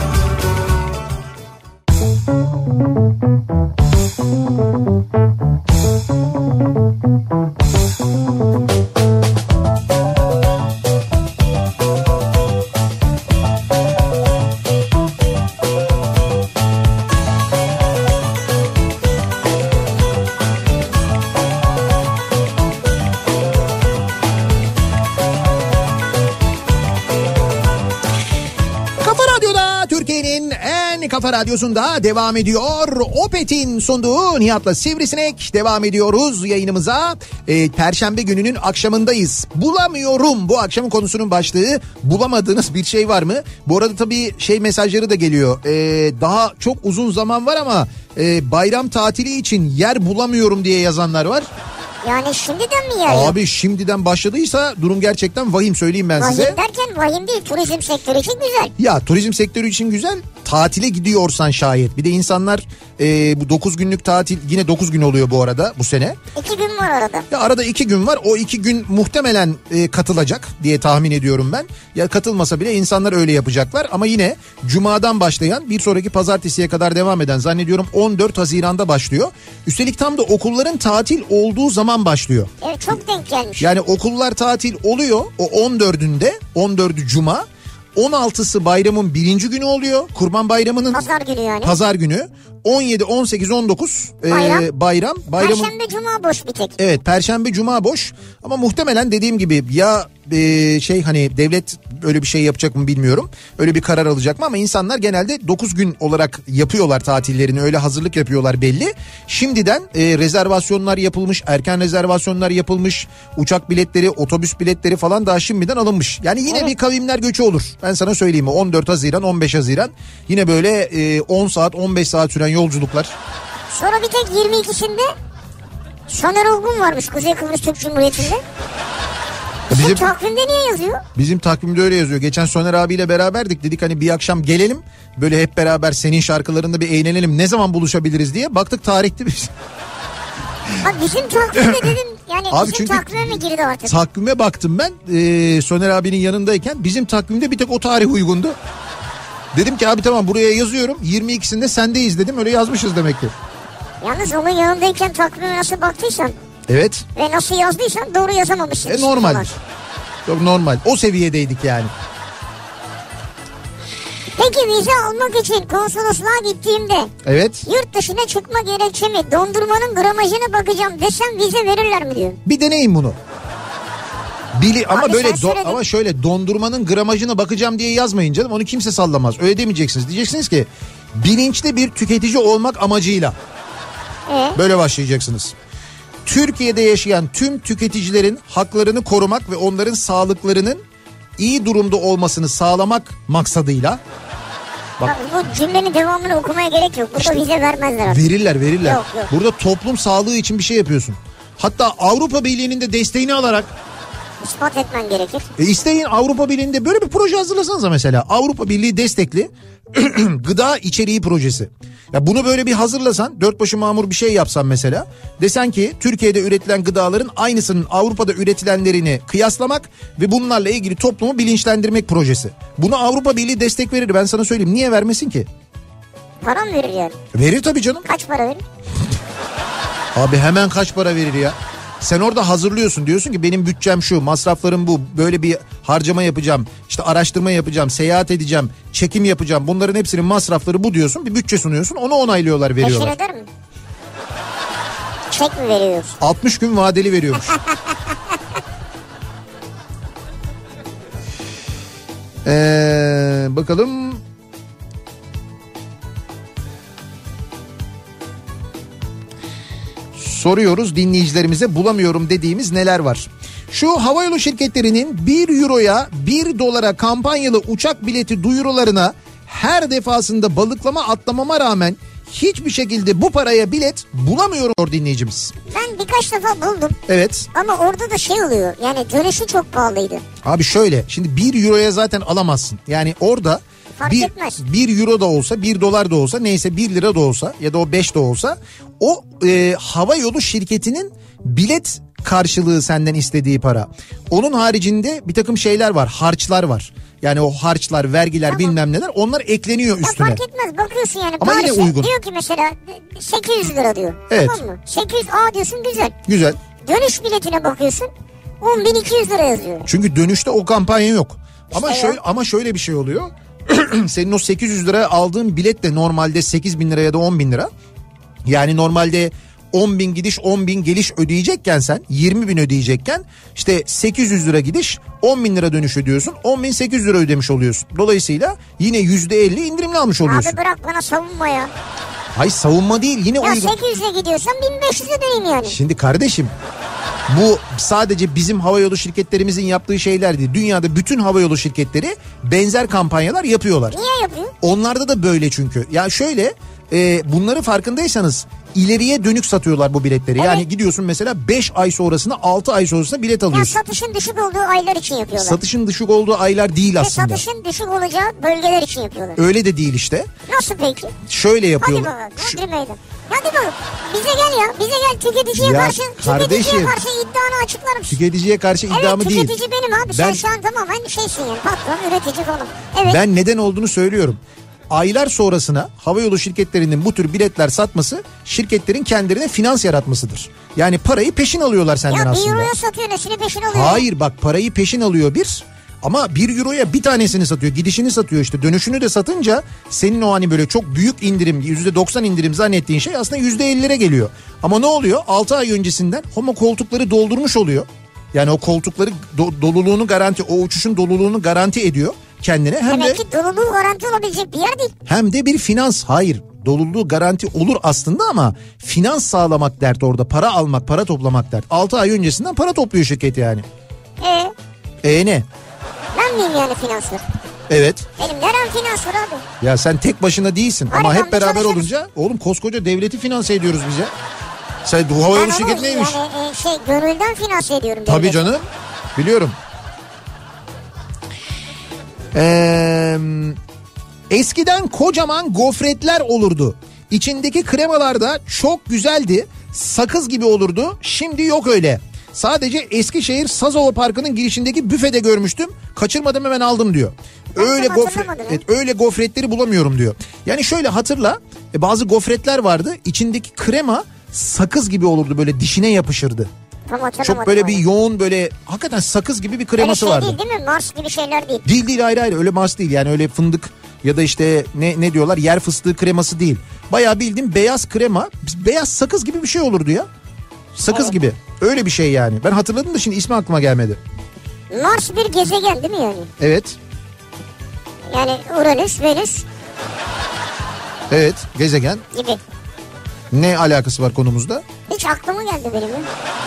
Kafa Radyosu'nda devam ediyor. Opet'in sunduğu Nihat'la Sivrisinek devam ediyoruz yayınımıza. Ee, Perşembe gününün akşamındayız. Bulamıyorum bu akşamın konusunun başlığı. Bulamadığınız bir şey var mı? Bu arada tabii şey mesajları da geliyor. Ee, daha çok uzun zaman var ama e, bayram tatili için yer bulamıyorum diye yazanlar var. Yani şimdiden mi yani? Abi şimdiden başladıysa durum gerçekten vahim söyleyeyim ben vahim size. Vahim derken vahim değil, turizm sektörü için güzel. Ya turizm sektörü için güzel. tatile gidiyorsan şayet. Bir de insanlar e, bu dokuz günlük tatil yine dokuz gün oluyor bu arada bu sene. İki gün var arada. Ya arada iki gün var. O iki gün muhtemelen e, katılacak diye tahmin ediyorum ben. Ya katılmasa bile insanlar öyle yapacaklar. Ama yine Cuma'dan başlayan bir sonraki pazartesiye kadar devam eden zannediyorum on dört Haziran'da başlıyor. Üstelik tam da okulların tatil olduğu zaman başlıyor. Evet çok denk gelmiş. Yani okullar tatil oluyor o on dördünde on dördü Cuma. on altısı bayramın birinci günü oluyor. Kurban Bayramı'nın pazar günü yani. Pazar günü. on yedi, on sekiz, on dokuz bayram. E, bayram. Bayramın... Perşembe Cuma boş bir tek. Evet, Perşembe Cuma boş. Ama muhtemelen dediğim gibi ya e, şey hani devlet öyle bir şey yapacak mı bilmiyorum. Öyle bir karar alacak mı ama insanlar genelde dokuz gün olarak yapıyorlar tatillerini. Öyle hazırlık yapıyorlar belli. Şimdiden e, rezervasyonlar yapılmış, erken rezervasyonlar yapılmış. Uçak biletleri, otobüs biletleri falan daha şimdiden alınmış. Yani yine evet. bir kavimler göçü olur. Ben sana söyleyeyim mi? on dört Haziran, on beş Haziran yine böyle e, on saat, on beş saat süren yolculuklar. Sonra bir tek yirmi ikisinde Soner Olgun varmış Kuzey Kıbrıs Türk Cumhuriyeti'nde. Bizim, bizim takvimde niye yazıyor? Bizim takvimde öyle yazıyor. Geçen Soner abiyle beraberdik. Dedik hani bir akşam gelelim. Böyle hep beraber senin şarkılarında bir eğlenelim. Ne zaman buluşabiliriz diye. Baktık tarihti biz. Abi bizim takvimde dedim. Yani abi bizim takvime mi girdi artık? Takvime baktım ben. Ee, Soner abinin yanındayken bizim takvimde bir tek o tarih uygundu. Dedim ki abi tamam buraya yazıyorum. yirmi ikisinde sendeyiz dedim. Öyle yazmışız demek ki. Yalnız onun yanındayken takvime nasıl baktıysan. Evet. Ve nasıl yazdıysan doğru yazamamışsın. E normal. Çok normal. O seviyedeydik yani. Peki vize almak için konsolosluğa gittiğimde. Evet. Yurt dışına çıkma gerekçemi dondurmanın gramajına bakacağım desem vize verirler mi diyor. Bir deneyin bunu. Bili ama abi böyle do- ama şöyle dondurmanın gramajına bakacağım diye yazmayın canım. Onu kimse sallamaz. Öyle demeyeceksiniz. Diyeceksiniz ki bilinçli bir tüketici olmak amacıyla. Ee? Böyle başlayacaksınız. Türkiye'de yaşayan tüm tüketicilerin haklarını korumak ve onların sağlıklarının iyi durumda olmasını sağlamak maksadıyla. Bak, bu cümlenin devamını okumaya gerek yok. Burada işte, vize vermezler artık. Verirler verirler. Yok, yok. Burada toplum sağlığı için bir şey yapıyorsun. Hatta Avrupa Birliği'nin de desteğini alarak. İspat etmen gerekir. E isteyin Avrupa Birliği'nde böyle bir proje hazırlasanıza mesela. Avrupa Birliği destekli gıda içeriği projesi. Ya bunu böyle bir hazırlasan, dört başı mamur bir şey yapsan mesela. Desen ki Türkiye'de üretilen gıdaların aynısının Avrupa'da üretilenlerini kıyaslamak ve bunlarla ilgili toplumu bilinçlendirmek projesi. Bunu Avrupa Birliği destek verir, ben sana söyleyeyim. Niye vermesin ki? Para mı verir yani? Verir tabii canım. Kaç para verir? Abi hemen kaç para verir ya? Sen orada hazırlıyorsun, diyorsun ki benim bütçem şu, masraflarım bu, böyle bir harcama yapacağım, işte araştırma yapacağım, seyahat edeceğim, çekim yapacağım, bunların hepsinin masrafları bu diyorsun, bir bütçe sunuyorsun, onu onaylıyorlar, veriyorlar. Peşin öder mi? Çek mi veriyoruz? altmış gün vadeli veriyormuş. ee, bakalım. Soruyoruz dinleyicilerimize, bulamıyorum dediğimiz neler var? Şu havayolu şirketlerinin bir euroya bir dolara kampanyalı uçak bileti duyurularına her defasında balıklama atlamama rağmen hiçbir şekilde bu paraya bilet bulamıyorum dinleyicimiz. Ben birkaç defa buldum. Evet. Ama orada da şey oluyor, yani dönüşü çok pahalıydı. Abi şöyle, şimdi bir euroya zaten alamazsın. Yani orada fark bir, etmez. bir euro da olsa, bir dolar da olsa, neyse bir lira da olsa ya da o beş de olsa o e, hava yolu şirketinin bilet karşılığı senden istediği para. Onun haricinde bir takım şeyler var, harçlar var. Yani o harçlar, vergiler, tamam, bilmem neler, onlar ekleniyor üstüne. Ya fark etmez, bakıyorsun yani. Ama yine uygun. Diyor ki mesela sekiz yüz lira diyor. Evet. Tamam mı? sekiz yüz A diyorsun, güzel. Güzel. Dönüş biletine bakıyorsun on bin iki yüz lira yazıyor. Çünkü dönüşte o kampanya yok. İşte ama şöyle ya. ama şöyle bir şey oluyor. Senin o sekiz yüz liraya aldığın bilet de normalde sekiz bin lira ya da on bin lira. Yani normalde on bin gidiş on bin geliş ödeyecekken sen yirmi bin ödeyecekken işte sekiz yüz lira gidiş on bin lira dönüş ödüyorsun, on bin sekiz yüz lira ödemiş oluyorsun. Dolayısıyla yine yüzde elli indirimli almış oluyorsun. Abi bırak bana savunma ya. Hayır savunma değil, yine ya uygun. sekiz yüze gidiyorsan bin beş yüz ödeyim yani. Şimdi kardeşim bu sadece bizim havayolu şirketlerimizin yaptığı şeyler değil. Dünyada bütün havayolu şirketleri benzer kampanyalar yapıyorlar. Niye yapıyor? Onlarda da böyle çünkü. Ya şöyle e, bunları farkındaysanız ileriye dönük satıyorlar bu biletleri. Evet. Yani gidiyorsun mesela beş ay sonrasında altı ay sonrasında bilet Ya alıyorsun. satışın düşük olduğu aylar için yapıyorlar. Satışın düşük olduğu aylar değil Ve aslında. satışın düşük olacağı bölgeler için yapıyorlar. Öyle de değil işte. Nasıl peki? Şöyle Hadi yapıyorlar. bakalım. Şu- Hadi meydan. Hadi bakalım. Bize gel ya. Bize gel tüketiciye Ya karşı. kardeşim. Tüketiciye karşı iddianı açıklar mısın? Tüketiciye karşı iddiamı evet, değil. tüketici benim abi. Ben- Sen şu an tamamen şeysin yani. Patron, üretici konum. Evet. Ben neden olduğunu söylüyorum. Aylar sonrasına havayolu şirketlerinin bu tür biletler satması şirketlerin kendilerine finans yaratmasıdır. Yani parayı peşin alıyorlar senden ya bir aslında. euroya satıyor, nesini peşin alıyor. Hayır bak, parayı peşin alıyor bir, ama bir euroya bir tanesini satıyor, gidişini satıyor işte, dönüşünü de satınca senin o hani böyle çok büyük indirim, yüzde doksan indirim zannettiğin şey aslında yüzde ellilere geliyor. Ama ne oluyor? altı ay öncesinden homo koltukları doldurmuş oluyor. Yani o koltukları do- doluluğunu garanti, o uçuşun doluluğunu garanti ediyor kendine. Hem Demek de ki doluluğu garanti olabilecek bir yer değil. hem de bir finans, hayır doluluğu garanti olur aslında ama finans sağlamak dert orada, para almak, para toplamak dert. altı ay öncesinden para topluyor şirket yani. Ee, E ne? ben miyim yani finansör? Evet. Benim nerem finansör abi? Ya sen tek başına değilsin ama Aradan hep beraber çalışırız. olunca oğlum koskoca devleti finanse ediyoruz biz ya. Sen bu Ben havayolu onu şirket neymiş? yani e, şey gönülden finanse ediyorum. Tabii devleti. canım, biliyorum. Ee, eskiden kocaman gofretler olurdu. İçindeki kremalar da çok güzeldi. Sakız gibi olurdu. Şimdi yok öyle. Sadece Eskişehir Sazova Parkı'nın girişindeki büfede görmüştüm. Kaçırmadım, hemen aldım diyor. Ben Öyle tam gofret, hatırlamadım ya. evet, öyle gofretleri bulamıyorum diyor. Yani şöyle hatırla, e, bazı gofretler vardı. İçindeki krema sakız gibi olurdu, böyle dişine yapışırdı. Tam hatırlamadım. Çok böyle bir onu. yoğun, böyle hakikaten sakız gibi bir Öyle kreması şey vardı. değil değil mi? Mars gibi şeyler değil. Değil değil, ayrı ayrı, öyle Mars değil yani, öyle fındık ya da işte ne ne diyorlar, yer fıstığı kreması değil. Bayağı bildiğim beyaz krema, beyaz sakız gibi bir şey olurdu ya. Sakız Evet. gibi, öyle bir şey yani. Ben hatırladım da şimdi ismi aklıma gelmedi. Mars bir gezegen değil mi yani? Evet, Yani Uranüs, Venüs evet, gezegen. gibi. Ne alakası var konumuzda? Hiç aklıma geldi benim ya.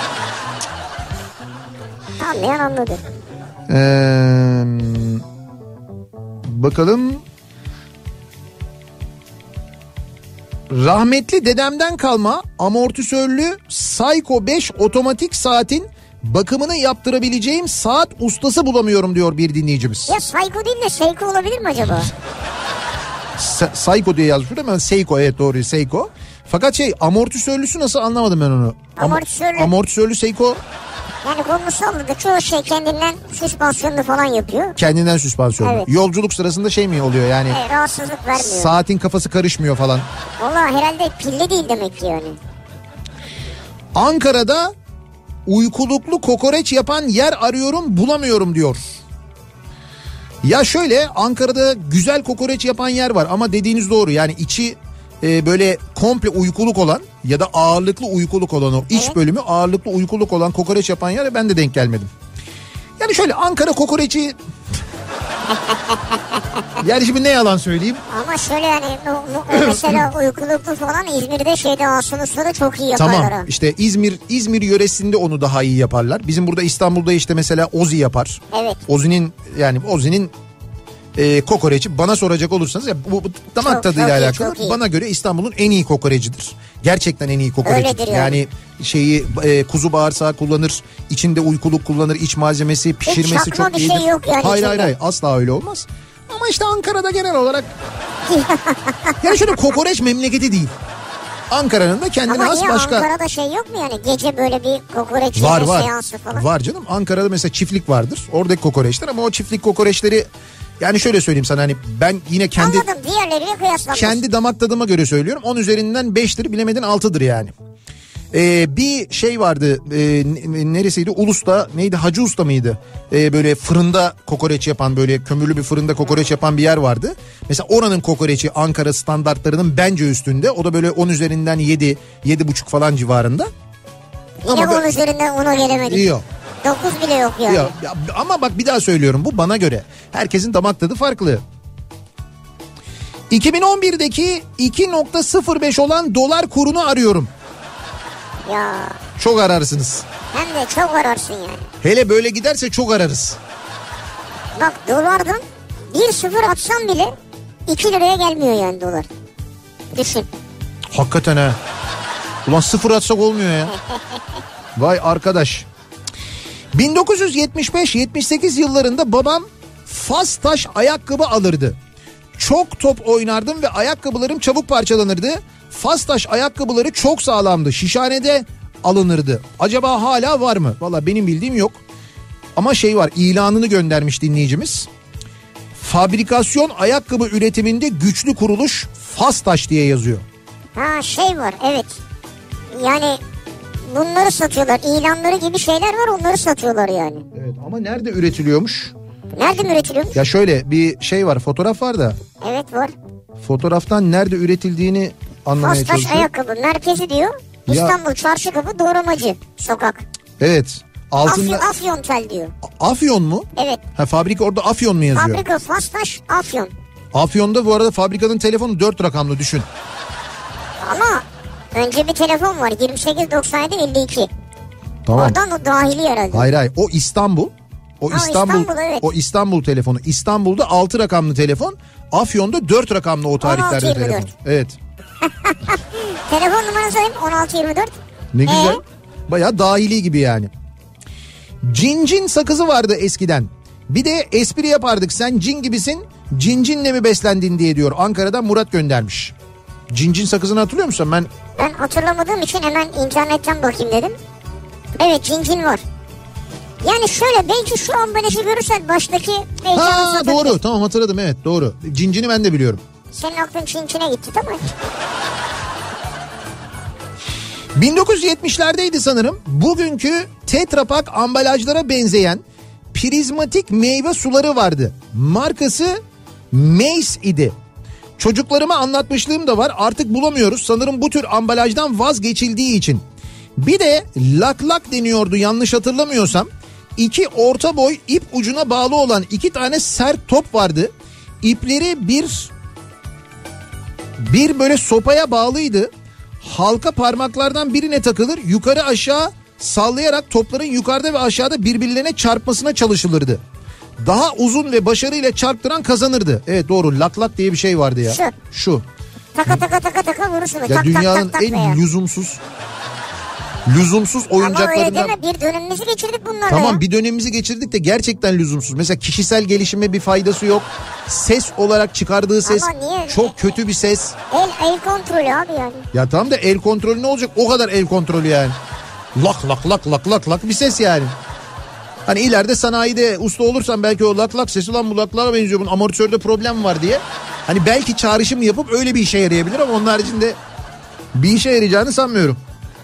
Anlayan anladı. Ee, bakalım. Rahmetli dedemden kalma amortisörlü Seiko beş otomatik saatin bakımını yaptırabileceğim saat ustası bulamıyorum diyor bir dinleyicimiz. Ya Seiko değil de Seiko olabilir mi acaba? Se- Seiko diye yazmış ama Seiko, evet doğru, Seiko. Fakat şey, amortisörlüsü nasıl, anlamadım ben onu. Am- Amortisörlü. Amortisörlü Seiko Yani kolunu salladı. Çoğu şey kendinden süspansiyonlu falan yapıyor. kendinden süspansiyonlu. Evet. Yolculuk sırasında şey mi oluyor yani? E, rahatsızlık vermiyor. Saatin kafası karışmıyor falan. Valla herhalde pilli değil demek ki yani. Ankara'da uykuluklu kokoreç yapan yer arıyorum, bulamıyorum diyor. Ya şöyle, Ankara'da güzel kokoreç yapan yer var ama dediğiniz doğru, yani içi e, böyle komple uykuluk olan ya da ağırlıklı uykuluk olan, o iç Evet. bölümü ağırlıklı uykuluk olan kokoreç yapan yere ben de denk gelmedim. Yani şöyle Ankara kokoreçi yani şimdi ne yalan söyleyeyim. Ama şöyle yani bu, bu, mesela uykuluklu falan İzmir'de şeyde Asunus'ta da çok iyi yaparlar. Tamam, ha. işte İzmir İzmir yöresinde onu daha iyi yaparlar. Bizim burada İstanbul'da işte mesela Ozi yapar. Evet. Ozi'nin yani Ozi'nin e, kokoreçi, bana soracak olursanız ya bu, bu damak Çok, tadıyla çok iyi, alakalı, çok iyi. bana göre İstanbul'un en iyi kokorecidir. Gerçekten en iyi kokorecidir. Öyledir yani. Yani şeyi e, kuzu bağırsağı kullanır, içinde uykuluk kullanır, iç malzemesi, pişirmesi çakma çok bir iyidir. şey yok yani hayır içinde. hayır hayır, asla öyle olmaz. Ama işte Ankara'da genel olarak yani şöyle kokoreç memleketi değil. Ankara'nın da kendine Ama has niye başka... Ankara'da şey yok mu yani gece böyle bir kokoreç Var yeme var. seansı falan? Var canım. Ankara'da mesela çiftlik vardır. Oradaki kokoreçler, ama o çiftlik kokoreçleri, yani şöyle söyleyeyim sana, hani ben yine kendi Anladım, diğerleriyle kıyaslanmaz. kendi damak tadıma göre söylüyorum. on üzerinden beştir, bilemedin altıdır yani. Ee, bir şey vardı, e, n- neresiydi? Ulus'ta, neydi, Hacı Usta mıydı? Ee, böyle fırında kokoreç yapan, böyle kömürlü bir fırında kokoreç yapan bir yer vardı. Mesela oranın kokoreçi Ankara standartlarının bence üstünde. O da böyle on üzerinden yedi, yedi buçuk falan civarında. Yine Ama on ben- üzerinden ona gelemedik. Yok. dokuz bile yok yani. Ya, ya, ama bak bir daha söylüyorum, bu bana göre. Herkesin damak tadı farklı. iki bin on birdeki iki nokta sıfır beş olan dolar kurunu arıyorum. Ya Çok ararsınız. hem de çok ararsın yani. Hele böyle giderse çok ararız. Bak dolardan bir sıfır atsan bile iki liraya gelmiyor yani dolar. Düşün. Hakikaten ha. Ulan sıfır atsak olmuyor ya. Vay arkadaş. bin dokuz yüz yetmiş beş yetmiş sekiz yıllarında babam fas taş ayakkabı alırdı. Çok top oynardım ve ayakkabılarım çabuk parçalanırdı. Fas taş ayakkabıları çok sağlamdı. Şişhanede alınırdı. Acaba hala var mı? Valla benim bildiğim yok. Ama şey var, ilanını göndermiş dinleyicimiz. Fabrikasyon ayakkabı üretiminde güçlü kuruluş Fas taş diye yazıyor. Ha şey var evet. Yani bunları satıyorlar. İlanları gibi şeyler var, onları satıyorlar yani. Evet ama nerede üretiliyormuş? Nerede mi üretiliyormuş? Ya şöyle bir şey var, fotoğraf var da. Evet var. Fotoğraftan nerede üretildiğini anlamaya Fas taş çalışıyor. ayakkabı merkezi diyor. Ya. İstanbul Çarşıkapı Doğramacı sokak. Evet. Altında... Afyon, Afyon tel diyor. Afyon mu? Evet. Ha, fabrika orada Afyon mu yazıyor? Fabrika Fas taş Afyon. Afyon'da bu arada fabrikanın telefonu dört rakamlı, düşün. Ama önce bir telefon var, yirmi sekiz doksan yedi elli iki. Tamam. Oradan o dahili herhalde. Hayır hayır, o İstanbul. O ha, İstanbul, İstanbul evet. O İstanbul telefonu. İstanbul'da altı rakamlı telefon. Afyon'da dört rakamlı o tarihlerde telefon. Evet. Telefon numarası alayım, on altı yirmi dört. Ne güzel. Ee? Bayağı dahili gibi yani. Cincin sakızı vardı eskiden. Bir de espri yapardık, sen cin gibisin, cincinle mi beslendin diye diyor. Ankara'dan Murat göndermiş. Cincin sakızını hatırlıyor musun? Ben Ben hatırlamadığım için hemen internetten bakayım dedim. Evet, cincin var. Yani şöyle, belki şu ambalajı görürsen baştaki heyecanı ha satabilir. doğru, tamam hatırladım, evet doğru. Cincini ben de biliyorum. Senin aklın Çinçin'e gitti tamam. bin dokuz yüz yetmişlerdeydi sanırım. Bugünkü Tetra Pak ambalajlara benzeyen prizmatik meyve suları vardı. Markası Mace idi. Çocuklarıma anlatmışlığım da var. Artık bulamıyoruz. Sanırım bu tür ambalajdan vazgeçildiği için. Bir de lak lak deniyordu yanlış hatırlamıyorsam. İki orta boy ip ucuna bağlı olan iki tane sert top vardı. İpleri bir bir böyle sopaya bağlıydı. Halka parmaklardan birine takılır, yukarı aşağı sallayarak topların yukarıda ve aşağıda birbirlerine çarpmasına çalışılırdı. Daha uzun ve başarıyla çarptıran kazanırdı. Evet doğru, lak lak diye bir şey vardı ya. Şu. Şu. Taka taka taka taka vurursun. Ya tak, dünyanın tak, tak, tak en veya. lüzumsuz lüzumsuz oyuncaklarından. Ama öyle deme, bir dönemimizi geçirdik bunlarla. Tamam ya. Bir dönemimizi geçirdik de gerçekten lüzumsuz. Mesela kişisel gelişime bir faydası yok. Ses olarak çıkardığı ses niye? çok kötü bir ses. El, el kontrolü abi yani. Ya tamam da el kontrolü ne olacak? O kadar el kontrolü yani. Lak lak lak lak lak lak bir ses yani. Hani ileride sanayide usta olursan belki o lak lak sesi, lan bu laklara benziyor, bunun amortisörde problem var diye. Hani belki çağrışım yapıp öyle bir işe yarayabilir ama onun haricinde bir işe yarayacağını sanmıyorum.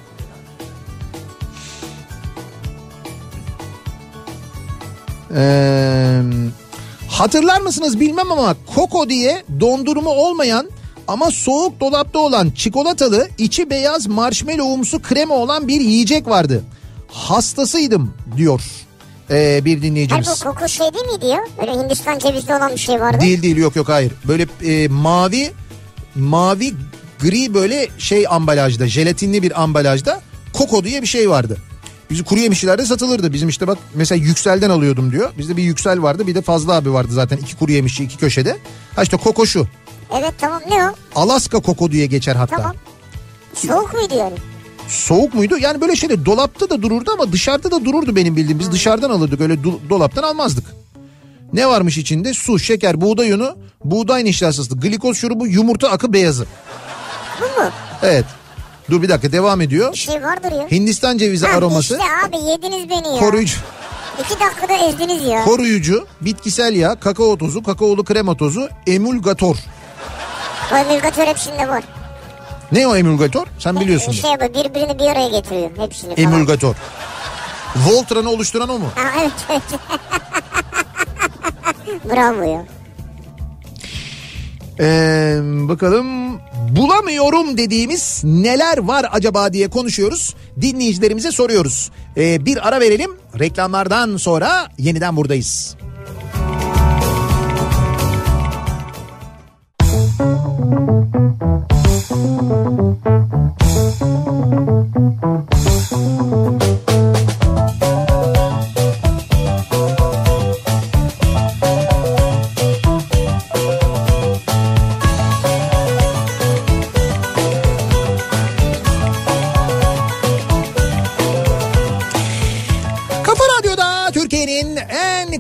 Ee, hatırlar mısınız bilmem ama Koko diye dondurma olmayan ama soğuk dolapta olan çikolatalı içi beyaz marshmallowumsu krema olan bir yiyecek vardı. Hastasıydım diyor ee, bir dinleyicimiz. Hayır, bu Koko şey değil miydi ya? Böyle Hindistan cevizli olan bir şey vardı. Değil değil yok yok hayır. Böyle e, mavi mavi gri böyle şey ambalajda, jelatinli bir ambalajda Koko diye bir şey vardı. Bizi kuru yemişçilerde satılırdı. Bizim işte bak mesela Yüksel'den alıyordum diyor. Bizde bir Yüksel vardı, bir de Fazlı abi vardı zaten. İki kuru yemişçi iki köşede. Ha işte Koko şu. Evet tamam, ne o? Alaska Koko diye geçer hatta. Tamam. Soğuk muydu yani? Soğuk muydu? Yani böyle şeyde dolapta da dururdu ama dışarıda da dururdu benim bildiğim. Biz hmm. dışarıdan alırdık, öyle do- dolaptan almazdık. Ne varmış içinde? Su, şeker, buğday unu, buğday nişastası, glikoz şurubu, yumurta akı beyazı. Bu mu? Evet. Dur bir dakika, devam ediyor. Bir şey vardır ya. Hindistan cevizi ha, aroması. İşte abi yediniz beni ya. Koruyucu. İki dakikada ezdiniz ya. Koruyucu, bitkisel yağ, kakao tozu, kakaolu krema tozu, emulgatör. O emulgatör hepsinde var. Ne o emulgatör? Sen biliyorsun. Şey yapıyor, birbirini bir araya getiriyor hepsini falan. Emulgatör. Voltran'ı oluşturan o mu? Ha, evet evet. Bravo ya. Ee, bakalım bulamıyorum dediğimiz neler var acaba diye konuşuyoruz. Dinleyicilerimize soruyoruz. Ee, bir ara verelim. Reklamlardan sonra yeniden buradayız.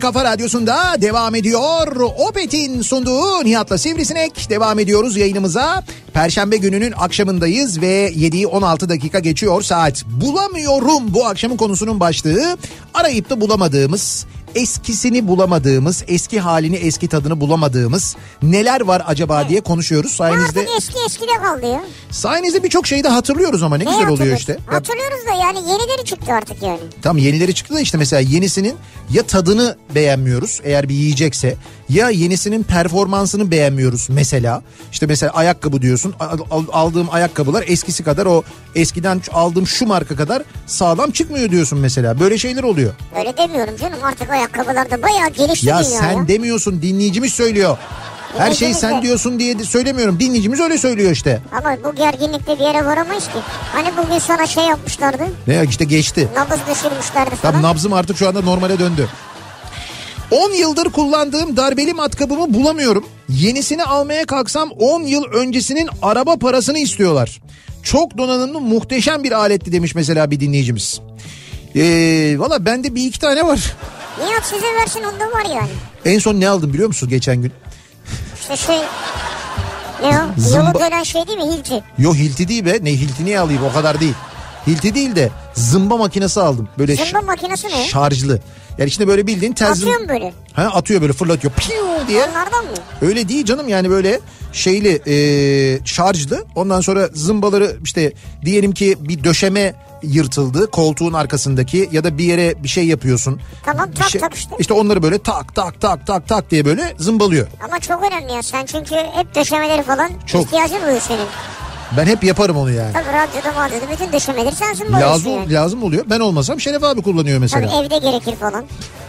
Kafa Radyosu'nda devam ediyor. Opet'in sunduğu Nihat'la Sivrisinek devam ediyoruz yayınımıza. Perşembe gününün akşamındayız ve yediyi on altı dakika geçiyor saat. Bulamıyorum bu akşamın konusunun başlığı. Arayıp da bulamadığımız, eskisini bulamadığımız, eski halini, eski tadını bulamadığımız neler var acaba diye konuşuyoruz. Sayenizde artık eski eskide kaldı ya. Sayenizde birçok şeyi de hatırlıyoruz ama ne, ne güzel oluyor işte. Hatırlıyoruz da yani yenileri çıktı artık yani. Tam yenileri çıktı da işte mesela yenisinin ya tadını beğenmiyoruz eğer bir yiyecekse, ya yenisinin performansını beğenmiyoruz mesela. İşte mesela ayakkabı diyorsun, aldığım ayakkabılar eskisi kadar, o eskiden aldığım şu marka kadar sağlam çıkmıyor diyorsun mesela. Böyle şeyler oluyor. Öyle demiyorum canım, artık ayakkabılarda bayağı gelişti ya dünya sen ya. demiyorsun, dinleyicimiz söylüyor. Her şeyi sen diyorsun diye söylemiyorum. Dinleyicimiz öyle söylüyor işte. Ama bu gerginlikte bir yere varamayız ki. Hani bugün sana şey yapmışlardı. Ne işte geçti. Nabız düşürmüşlerdi falan. Tabii nabzım artık şu anda normale döndü. on yıldır kullandığım darbeli matkabımı bulamıyorum. Yenisini almaya kalksam on yıl öncesinin araba parasını istiyorlar. Çok donanımlı, muhteşem bir aletti demiş mesela bir dinleyicimiz. Ee, Valla bende bir iki tane var. Nihat size versin, onda var yani. En son ne aldım biliyor musun geçen gün? İşte şey... Ne o? Zımba... Yolu dönen şey değil mi? Hilti. Yo Hilti değil be. Ne Hilti niye alayım, o kadar değil. Hilti değil de zımba makinesi aldım. Böyle zımba ş- makinesi ne? Şarjlı. Yani içinde böyle bildiğin ters... Atıyor mu böyle? Ha, atıyor böyle, fırlatıyor. Piu diye. Onlardan mı? Öyle değil canım, yani böyle şeyli e, şarjlı. Ondan sonra zımbaları işte diyelim ki bir döşeme yırtıldı koltuğun arkasındaki, ya da bir yere bir şey yapıyorsun. Tamam, tak şey, tak işte. İşte onları böyle tak tak tak tak tak diye böyle zımbalıyor. Ama çok önemli ya, sen çünkü hep döşemeleri falan çok. ihtiyacın oluyor senin. Ben hep yaparım onu yani. Tabii radyoda madyoda bütün döşemeleri sen zımbalıyorsun lazım, yani. Lazım oluyor. Ben olmasam Şeref abi kullanıyor mesela. Tabii evde gerekir falan.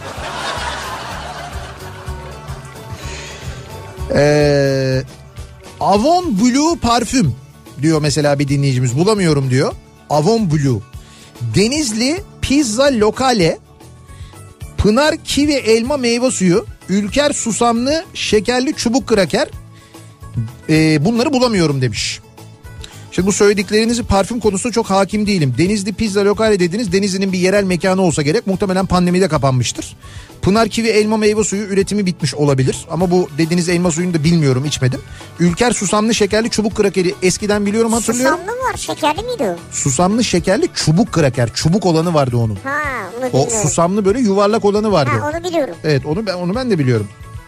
Ee, Avon Blue parfüm diyor mesela bir dinleyicimiz, bulamıyorum diyor. Avon Blue. Denizli Pizza Lokale, Pınar kivi elma meyve suyu, Ülker susamlı şekerli çubuk kraker, ee, bunları bulamıyorum demiş. Şimdi bu söylediklerinizi parfüm konusunda çok hakim değilim. Denizli Pizza Lokale dediniz. Denizli'nin bir yerel mekanı olsa gerek. Muhtemelen pandemide kapanmıştır. Pınar kivi elma meyve suyu üretimi bitmiş olabilir. Ama bu dediğiniz elma suyunu da bilmiyorum, içmedim. Ülker susamlı şekerli çubuk krakeri eskiden biliyorum, hatırlıyorum. Susamlı var, şekerli miydi o? Susamlı şekerli çubuk kraker. Çubuk olanı vardı onun. Ha, onu bilmiyorum. O susamlı böyle yuvarlak olanı vardı. Ha, onu biliyorum. Evet, onu ben, onu ben de biliyorum.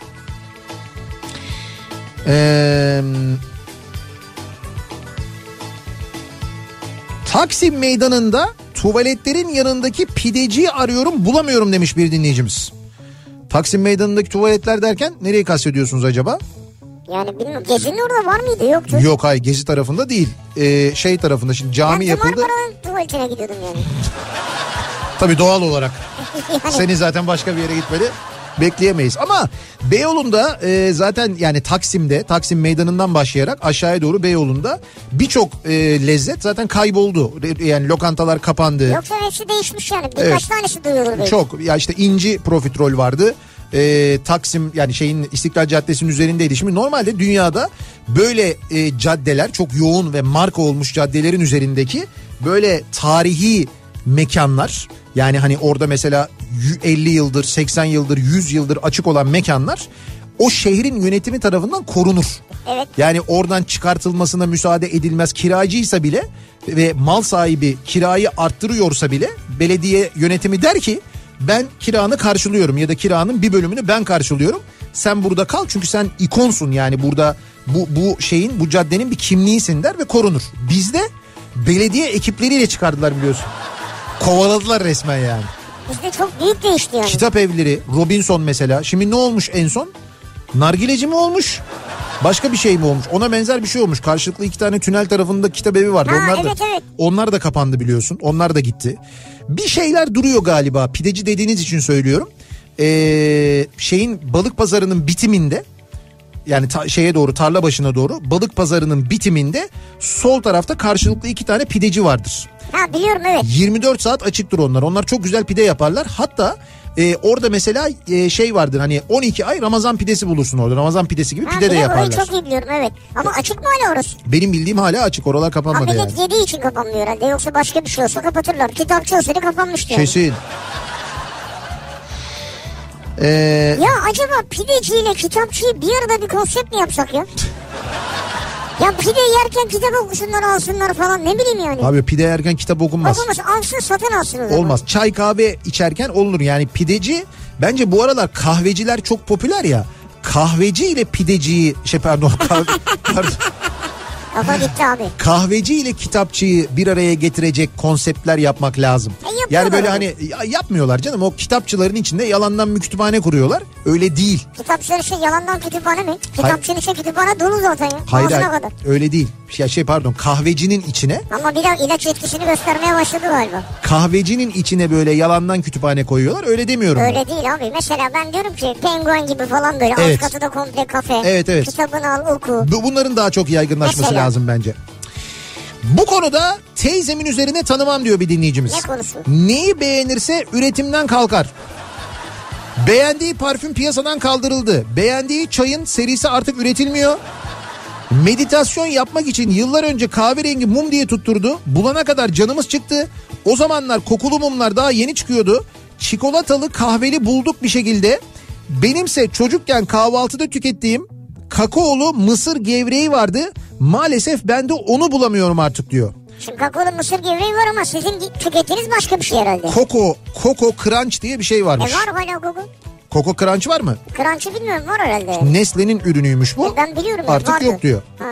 Eee... Taksim Meydanı'nda tuvaletlerin yanındaki pideciyi arıyorum, bulamıyorum demiş bir dinleyicimiz. Taksim Meydanı'ndaki tuvaletler derken nereyi kastediyorsunuz acaba? Yani bilmiyorum, Gezi'nin orada var mıydı, yoktu? Yok, hayır, Gezi tarafında değil. Ee, şey tarafında, şimdi cami ben yapıldı. Ben Marmara'nın tuvaletine gidiyordum yani. Tabii doğal olarak. yani... Seni zaten başka bir yere gitmeli bekleyemeyiz. Ama Beyoğlu'nda e, zaten yani Taksim'de, Taksim Meydanı'ndan başlayarak aşağıya doğru Beyoğlu'nda birçok e, lezzet zaten kayboldu. Yani lokantalar kapandı. Yoksa hepsi değişmiş yani. Birkaç evet. tanesi duyulur belki. Çok. Ya işte İnci Profiterol vardı. E, Taksim, yani şeyin İstiklal Caddesi'nin üzerindeydi. Şimdi normalde dünyada böyle e, caddeler, çok yoğun ve marka olmuş caddelerin üzerindeki böyle tarihi mekanlar, yani hani orada mesela elli yıldır, seksen yıldır, yüz yıldır açık olan mekanlar o şehrin yönetimi tarafından korunur. Evet. Yani oradan çıkartılmasına müsaade edilmez. Kiracıysa bile ve mal sahibi kirayı arttırıyorsa bile belediye yönetimi der ki ben kiranı karşılıyorum ya da kiranın bir bölümünü ben karşılıyorum. Sen burada kal çünkü sen ikonsun, yani burada bu bu şeyin, bu caddenin bir kimliğisin der ve korunur. Bizde belediye ekipleriyle çıkardılar biliyorsun. Kovaladılar resmen yani. Bizde çok büyük değişti yani. Kitap evleri, Robinson mesela. Şimdi ne olmuş en son? Nargileci mi olmuş? Başka bir şey mi olmuş? Ona benzer bir şey olmuş. Karşılıklı iki tane tünel tarafında kitap evi vardı. Ha, onlar evet, da evet. onlar da kapandı biliyorsun. Onlar da gitti. Bir şeyler duruyor galiba. Pideci dediğiniz için söylüyorum. Ee, şeyin balık pazarının bitiminde, yani ta, şeye doğru, tarla başına doğru, balık pazarının bitiminde sol tarafta karşılıklı iki tane pideci vardır. Ha, biliyorum, evet. yirmi dört saat açıktır onlar. Onlar çok güzel pide yaparlar. Hatta e, orada mesela e, şey vardır, hani on iki ay Ramazan pidesi bulursun orada. Ramazan pidesi gibi ha, pide de yaparlar. Orayı çok iyi biliyorum, evet. Ama açık mı hala orası? Benim bildiğim hala açık. Oralar kapanmadı ha, yani. millet yediği için kapanmıyor herhalde. Yoksa başka bir şey olsa kapatırlar. Kitapçı olsaydı kapanmıştı yani. Kesin. Ee, Ya acaba pideciyle kitapçıyı bir arada bir konsept mi yapsak ya? Ya pide yerken kitap okusunlar alsınlar falan, ne bileyim yani. Abi pide yerken kitap okunmaz. Okunmaz, alsın satın alsın o zaman. Olmaz. Çay kahve içerken olur yani pideci. Bence bu aralar kahveciler çok popüler ya. Kahveci ile pideciyi şey pardon kahve, pardon. Kafa gitti abi. Kahveci ile kitapçıyı bir araya getirecek konseptler yapmak lazım. E yani böyle abi. hani ya yapmıyorlar canım, o kitapçıların içinde yalandan bir kütüphane kuruyorlar. Öyle değil. Kitapçıların şey yalandan kütüphane mi? Kitapçının içi kütüphane dolu zaten ya. Hayır, hayır kadar. öyle değil. Ya şey pardon kahvecinin içine. Ama bir daha ilaç etkisini göstermeye başladı galiba. Kahvecinin içine böyle yalandan kütüphane koyuyorlar, öyle demiyorum. Öyle ben. değil abi. Mesela ben diyorum ki penguen gibi falan böyle Evet. alt katı da komple kafe. Evet, evet. Kitabını al oku. Bu, bunların daha çok yaygınlaşması Mesela. lazım bence. Bu konuda teyzemin üzerine tanımam diyor bir dinleyicimiz. Ne konusu? Neyi beğenirse üretimden kalkar. Beğendiği parfüm piyasadan kaldırıldı. Beğendiği çayın serisi artık üretilmiyor. Meditasyon yapmak için yıllar önce kahverengi mum diye tutturdu. Bulana kadar canımız çıktı. O zamanlar kokulu mumlar daha yeni çıkıyordu. Çikolatalı kahveli bulduk bir şekilde. Benimse çocukken kahvaltıda tükettiğim kakaolu mısır gevreği vardı. Maalesef ben de onu bulamıyorum artık diyor. Şimdi kakaolu mısır gevreği var ama sizin tükettiğiniz başka bir şey herhalde. Koko, Koko Crunch diye bir şey varmış. E var hala Koko. Koko Crunch var mı? Crunch'ı bilmiyorum, var herhalde. Nesle'nin ürünüymüş bu. E ben biliyorum. Artık vardı. yok diyor. Ha.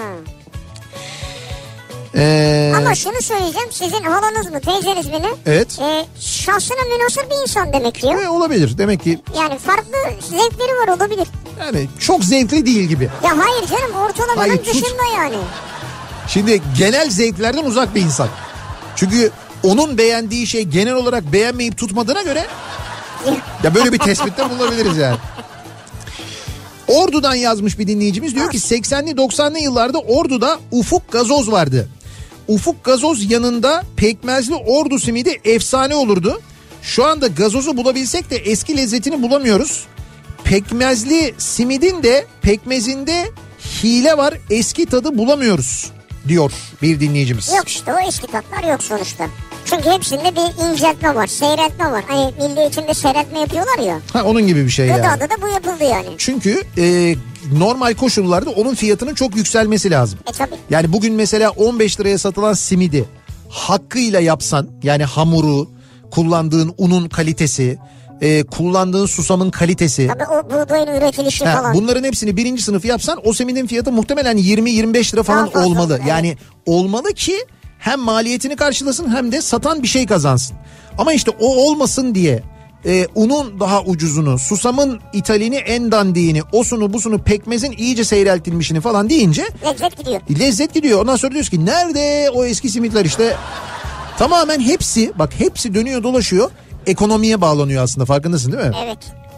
Ee... Ama şunu söyleyeceğim, sizin halanız mı teyzeniz mi ne? Evet. E, şahsına münhasır bir insan demek ki. E, olabilir demek ki. Yani farklı zevkleri var, olabilir. Yani çok zevkli değil gibi. Ya hayır canım, ortalamanın Hayır, tut. dışında yani. Şimdi genel zevklerden uzak bir insan. Çünkü onun beğendiği şey genel olarak beğenmeyip tutmadığına göre ya böyle bir tespitte bulunabiliriz yani. Ordu'dan yazmış bir dinleyicimiz, diyor ki seksenli doksanlı yıllarda Ordu'da Ufuk Gazoz vardı. Ufuk Gazoz yanında pekmezli Ordu simidi efsane olurdu. Şu anda gazozu bulabilsek de eski lezzetini bulamıyoruz. Pekmezli simidin de pekmezinde hile var, eski tadı bulamıyoruz diyor bir dinleyicimiz. Yok işte, o eski tatlar yok sonuçta. Çünkü hepsinde bir inceltme var, seyreltme var. Hani milli eğitimde seyreltme yapıyorlar ya. Ha, onun gibi bir şey yani. Gıdada da bu yapıldı yani. Çünkü e, normal koşullarda onun fiyatının çok yükselmesi lazım. E tabii. Yani bugün mesela on beş liraya satılan simidi hakkıyla yapsan, yani hamuru, kullandığın unun kalitesi, e, kullandığın susamın kalitesi. Tabii o buğdayın üretilişi Ha, falan. bunların hepsini birinci sınıf yapsan o simidin fiyatı muhtemelen yirmi yirmi beş lira falan Fazla, olmalı. evet. Yani olmalı ki hem maliyetini karşılasın hem de satan bir şey kazansın. Ama işte o olmasın diye e, unun daha ucuzunu, susamın ithalini en dandiğini, osunu busunu, pekmezin iyice seyreltilmişini falan deyince lezzet gidiyor. lezzet gidiyor. Ondan sonra diyoruz ki nerede o eski simitler işte. Tamamen hepsi, bak hepsi dönüyor dolaşıyor, ekonomiye bağlanıyor aslında, farkındasın değil mi? Evet.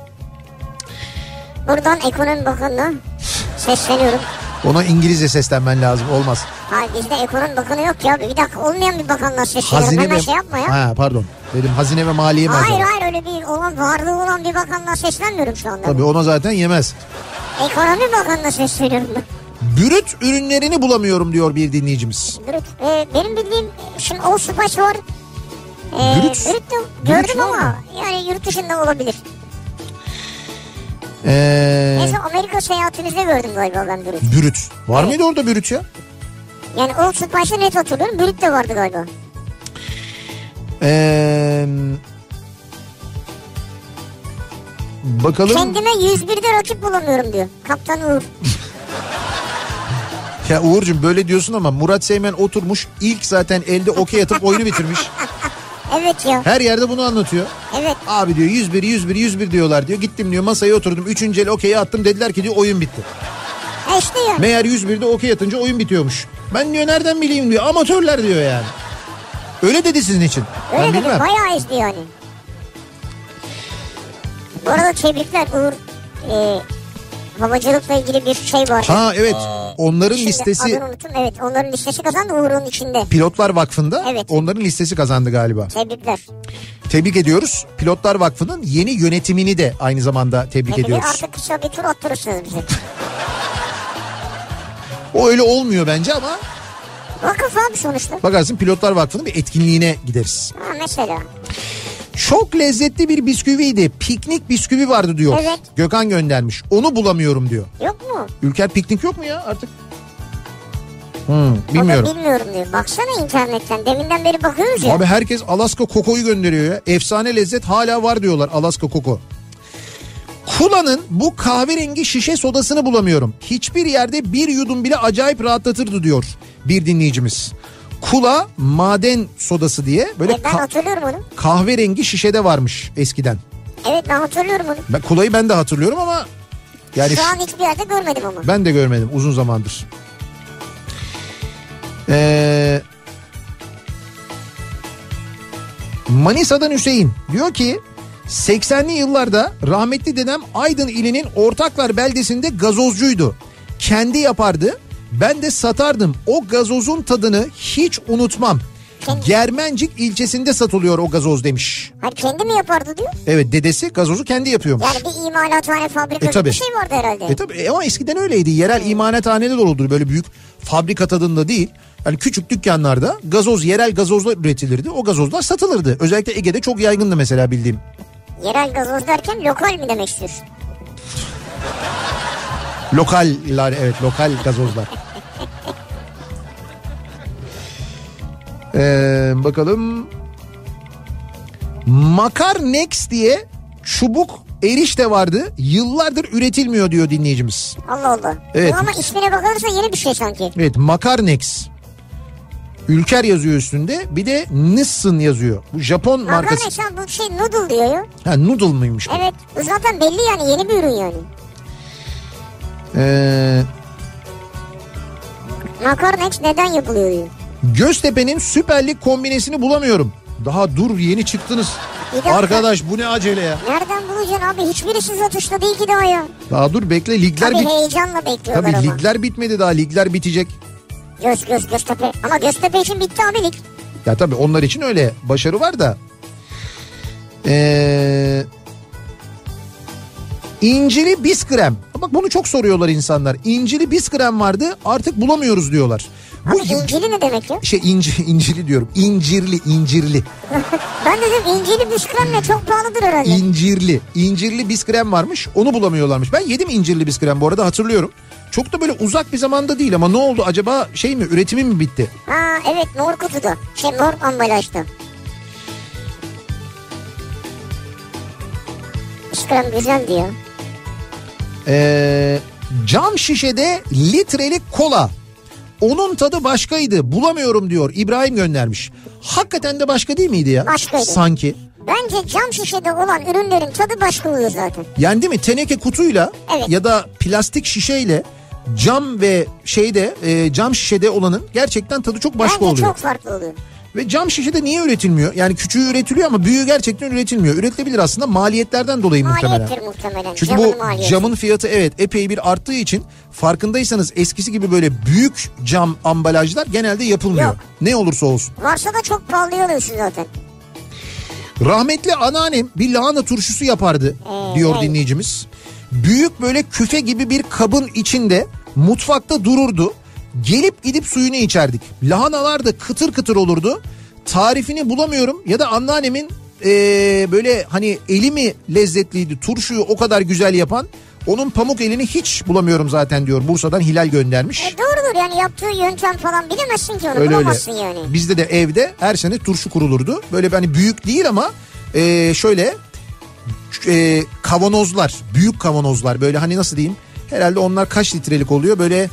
Buradan Ekonomi Bakanı'na sesleniyorum. Ona İngilizce seslenmen lazım, olmaz. Hayır, bizde Ekonomi Bakanı yok ya. Bir dakika, olmayan bir bakanla sesleniyorum. Hazine Hemen ve... şey yapma ya. Ha, pardon. Dedim hazine ve maliye mi Hayır acaba? hayır, öyle bir olan, varlığı olan bir bakanla seslenmiyorum şu anda. Tabii ona zaten yemez. Ekonomi Bakanı'na sesleniyorum ben. Brüt ürünlerini bulamıyorum diyor bir dinleyicimiz. Brüt. Ee, benim bildiğim şimdi Old Spice var. Ee, Brüt? Brüt de Brüt gördüm var ama mı? yani yurt dışında olabilir. Ee, Neyse, Amerika seyahatinizde gördüm galiba ben Brüt. brüt. Var Evet. mıydı orada brüt ya? Yani Old Spice'ı net hatırlıyorum. Brüt de vardı galiba. Ee, bakalım. Kendime yüz birde rakip bulamıyorum diyor. Kaptan Uğur. Ya Uğur'cum böyle diyorsun ama Murat Seymen oturmuş ilk zaten elde okey atıp oyunu bitirmiş. Evet ya. Her yerde bunu anlatıyor. Evet. Abi diyor yüz bir yüz bir yüz bir diyorlar diyor. Gittim diyor masaya oturdum. Üçüncü el okey attım, dediler ki diyor oyun bitti. Ha işte ya. Meğer yüz birde okey atınca oyun bitiyormuş. Ben diyor nereden bileyim diyor. Amatörler diyor yani. Öyle dedi sizin için. Öyle Ben dedi, bilmem. bayağı izdi yani. Bu arada tebrikler Uğur. E, havacılıkla ilgili bir şey var. Ha evet, onların Şimdi listesi adını unuttum. Evet, onların listesi kazandı Uğur'un içinde. Pilotlar Vakfı'nda, Evet. onların listesi kazandı galiba. Tebrikler. Tebrik ediyoruz. Pilotlar Vakfı'nın yeni yönetimini de aynı zamanda tebrik Tebrikler, ediyoruz. artık kısa bir tur attırırsınız bize. O öyle olmuyor bence ama Vakıf abi sonuçta. bakarsın Pilotlar Vakfı'nın bir etkinliğine gideriz. Ha mesela. Çok lezzetli bir bisküviydi. Piknik bisküvi vardı diyor. Evet. Gökhan göndermiş. Onu bulamıyorum diyor. Yok mu? Ülker piknik yok mu ya artık? Hmm, bilmiyorum. O da bilmiyorum diyor. Baksana internetten. Deminden beri bakıyoruz ya. Abi herkes Alaska Koko'yu gönderiyor ya. Efsane lezzet hala var diyorlar Alaska Koko. Kula'nın bu kahverengi şişe sodasını bulamıyorum. Hiçbir yerde bir yudum bile acayip rahatlatırdı diyor bir dinleyicimiz. Kula maden sodası diye böyle evet, ben ka- hatırlıyorum onu. kahverengi şişede varmış eskiden. Evet, ben hatırlıyorum onu. Ben Kula'yı ben de hatırlıyorum ama yani şu an hiçbir yerde görmedim ama. Ben de görmedim uzun zamandır. Ee, Manisa'dan Hüseyin diyor ki seksenli yıllarda rahmetli dedem Aydın ilinin Ortaklar beldesinde gazozcuydu. Kendi yapardı. Ben de satardım. O gazozun tadını hiç unutmam. Kendi... Germencik ilçesinde satılıyor o gazoz demiş. Hayır, kendi mi yapardı diyor? Evet, dedesi gazozu kendi yapıyormuş. Yani bir imalathane fabrikası e, bir şey vardı herhalde. E tabii e, ama eskiden öyleydi. Yerel hmm. imalathanede de olurdu. Böyle büyük fabrika tadında değil. Yani küçük dükkanlarda gazoz, yerel gazozlar üretilirdi. O gazozlar satılırdı. Özellikle Ege'de çok yaygındı mesela bildiğim. Yerel gazoz derken lokal mi demek istiyorsun? Lokaller, evet, lokal gazozlar. Ee, bakalım. Makarnex diye çubuk erişte vardı. Yıllardır üretilmiyor diyor dinleyicimiz. Allah Allah. Evet. Ama ismine bakarsan yeni bir şey sanki. Evet, Makarnex. Ülker yazıyor üstünde. Bir de Nissin yazıyor. Bu Japon markası. Makarnex bu şey noodle diyor ya. Ha, noodle mıymış bu? Evet. Bu zaten belli yani, yeni bir ürün yani. Eee... Makarnex neden yapılıyor diyor. Göztepe'nin Süper Lig kombinesini bulamıyorum. Daha dur, yeni çıktınız. Arkadaş bu ne acele ya. Nereden bulacaksın abi? Hiçbirisi satışta değil ki daha ya. Daha dur, bekle, ligler Tabii bit... heyecanla bekliyorlar Tabii ama. ligler bitmedi daha, ligler bitecek. Göz göz Göztepe. Ama Göztepe için bitti abi lig. Ya tabii onlar için öyle başarı var da. Eee... İncili biskrem. Bak bunu çok soruyorlar insanlar. İncili biskrem vardı, artık bulamıyoruz diyorlar. Abi Bu incili ne demek ya? Şey inci, incili diyorum. İncirli, incirli. Ben dedim incili biskrem ne, çok pahalıdır herhalde. İncirli. İncirli biskrem varmış, onu bulamıyorlarmış. Ben yedim incirli biskrem bu arada, hatırlıyorum. Çok da böyle uzak bir zamanda değil ama ne oldu acaba, şey mi, üretimi mi bitti? Ha evet, mor kutuda. Şey mor ambalajda. Biskrem güzeldi ya. Ee, cam şişede litrelik kola. Onun tadı başkaydı, bulamıyorum diyor. İbrahim göndermiş. Hakikaten de başka değil miydi ya? Başkaydı. Sanki. Bence cam şişede olan ürünlerin tadı başka oluyor zaten. Yani değil mi? Teneke kutuyla evet. ya da plastik şişeyle cam ve şeyde e, cam şişede olanın gerçekten tadı çok başka Bence oluyor. çok farklı oluyor. Ve cam şişede niye üretilmiyor? Yani küçüğü üretiliyor ama büyüğü gerçekten üretilmiyor. Üretilebilir aslında, maliyetlerden dolayı muhtemelen. Maliyettir muhtemelen. Çünkü Camın bu maliyeti. camın fiyatı evet epey bir arttığı için, farkındaysanız eskisi gibi böyle büyük cam ambalajlar genelde yapılmıyor. Yok. Ne olursa olsun. Varsa da çok pahalı oluyorsun zaten. Rahmetli anneannem bir lahana turşusu yapardı ee, diyor hayır. dinleyicimiz. Büyük böyle küfe gibi bir kabın içinde mutfakta dururdu. Gelip gidip suyunu içerdik. Lahanalar da kıtır kıtır olurdu. Tarifini bulamıyorum ya da anneannemin ee, böyle hani eli mi lezzetliydi, turşuyu o kadar güzel yapan, onun pamuk elini hiç bulamıyorum zaten diyor. Bursa'dan Hilal göndermiş. E doğrudur yani, yaptığı yöntem falan bilemezsin ki onu, öyle bulamazsın öyle. Yani. Bizde de evde her sene turşu kurulurdu. Böyle hani büyük değil ama ee, şöyle ee, kavanozlar, büyük kavanozlar, böyle hani nasıl diyeyim, herhalde onlar kaç litrelik oluyor, böyle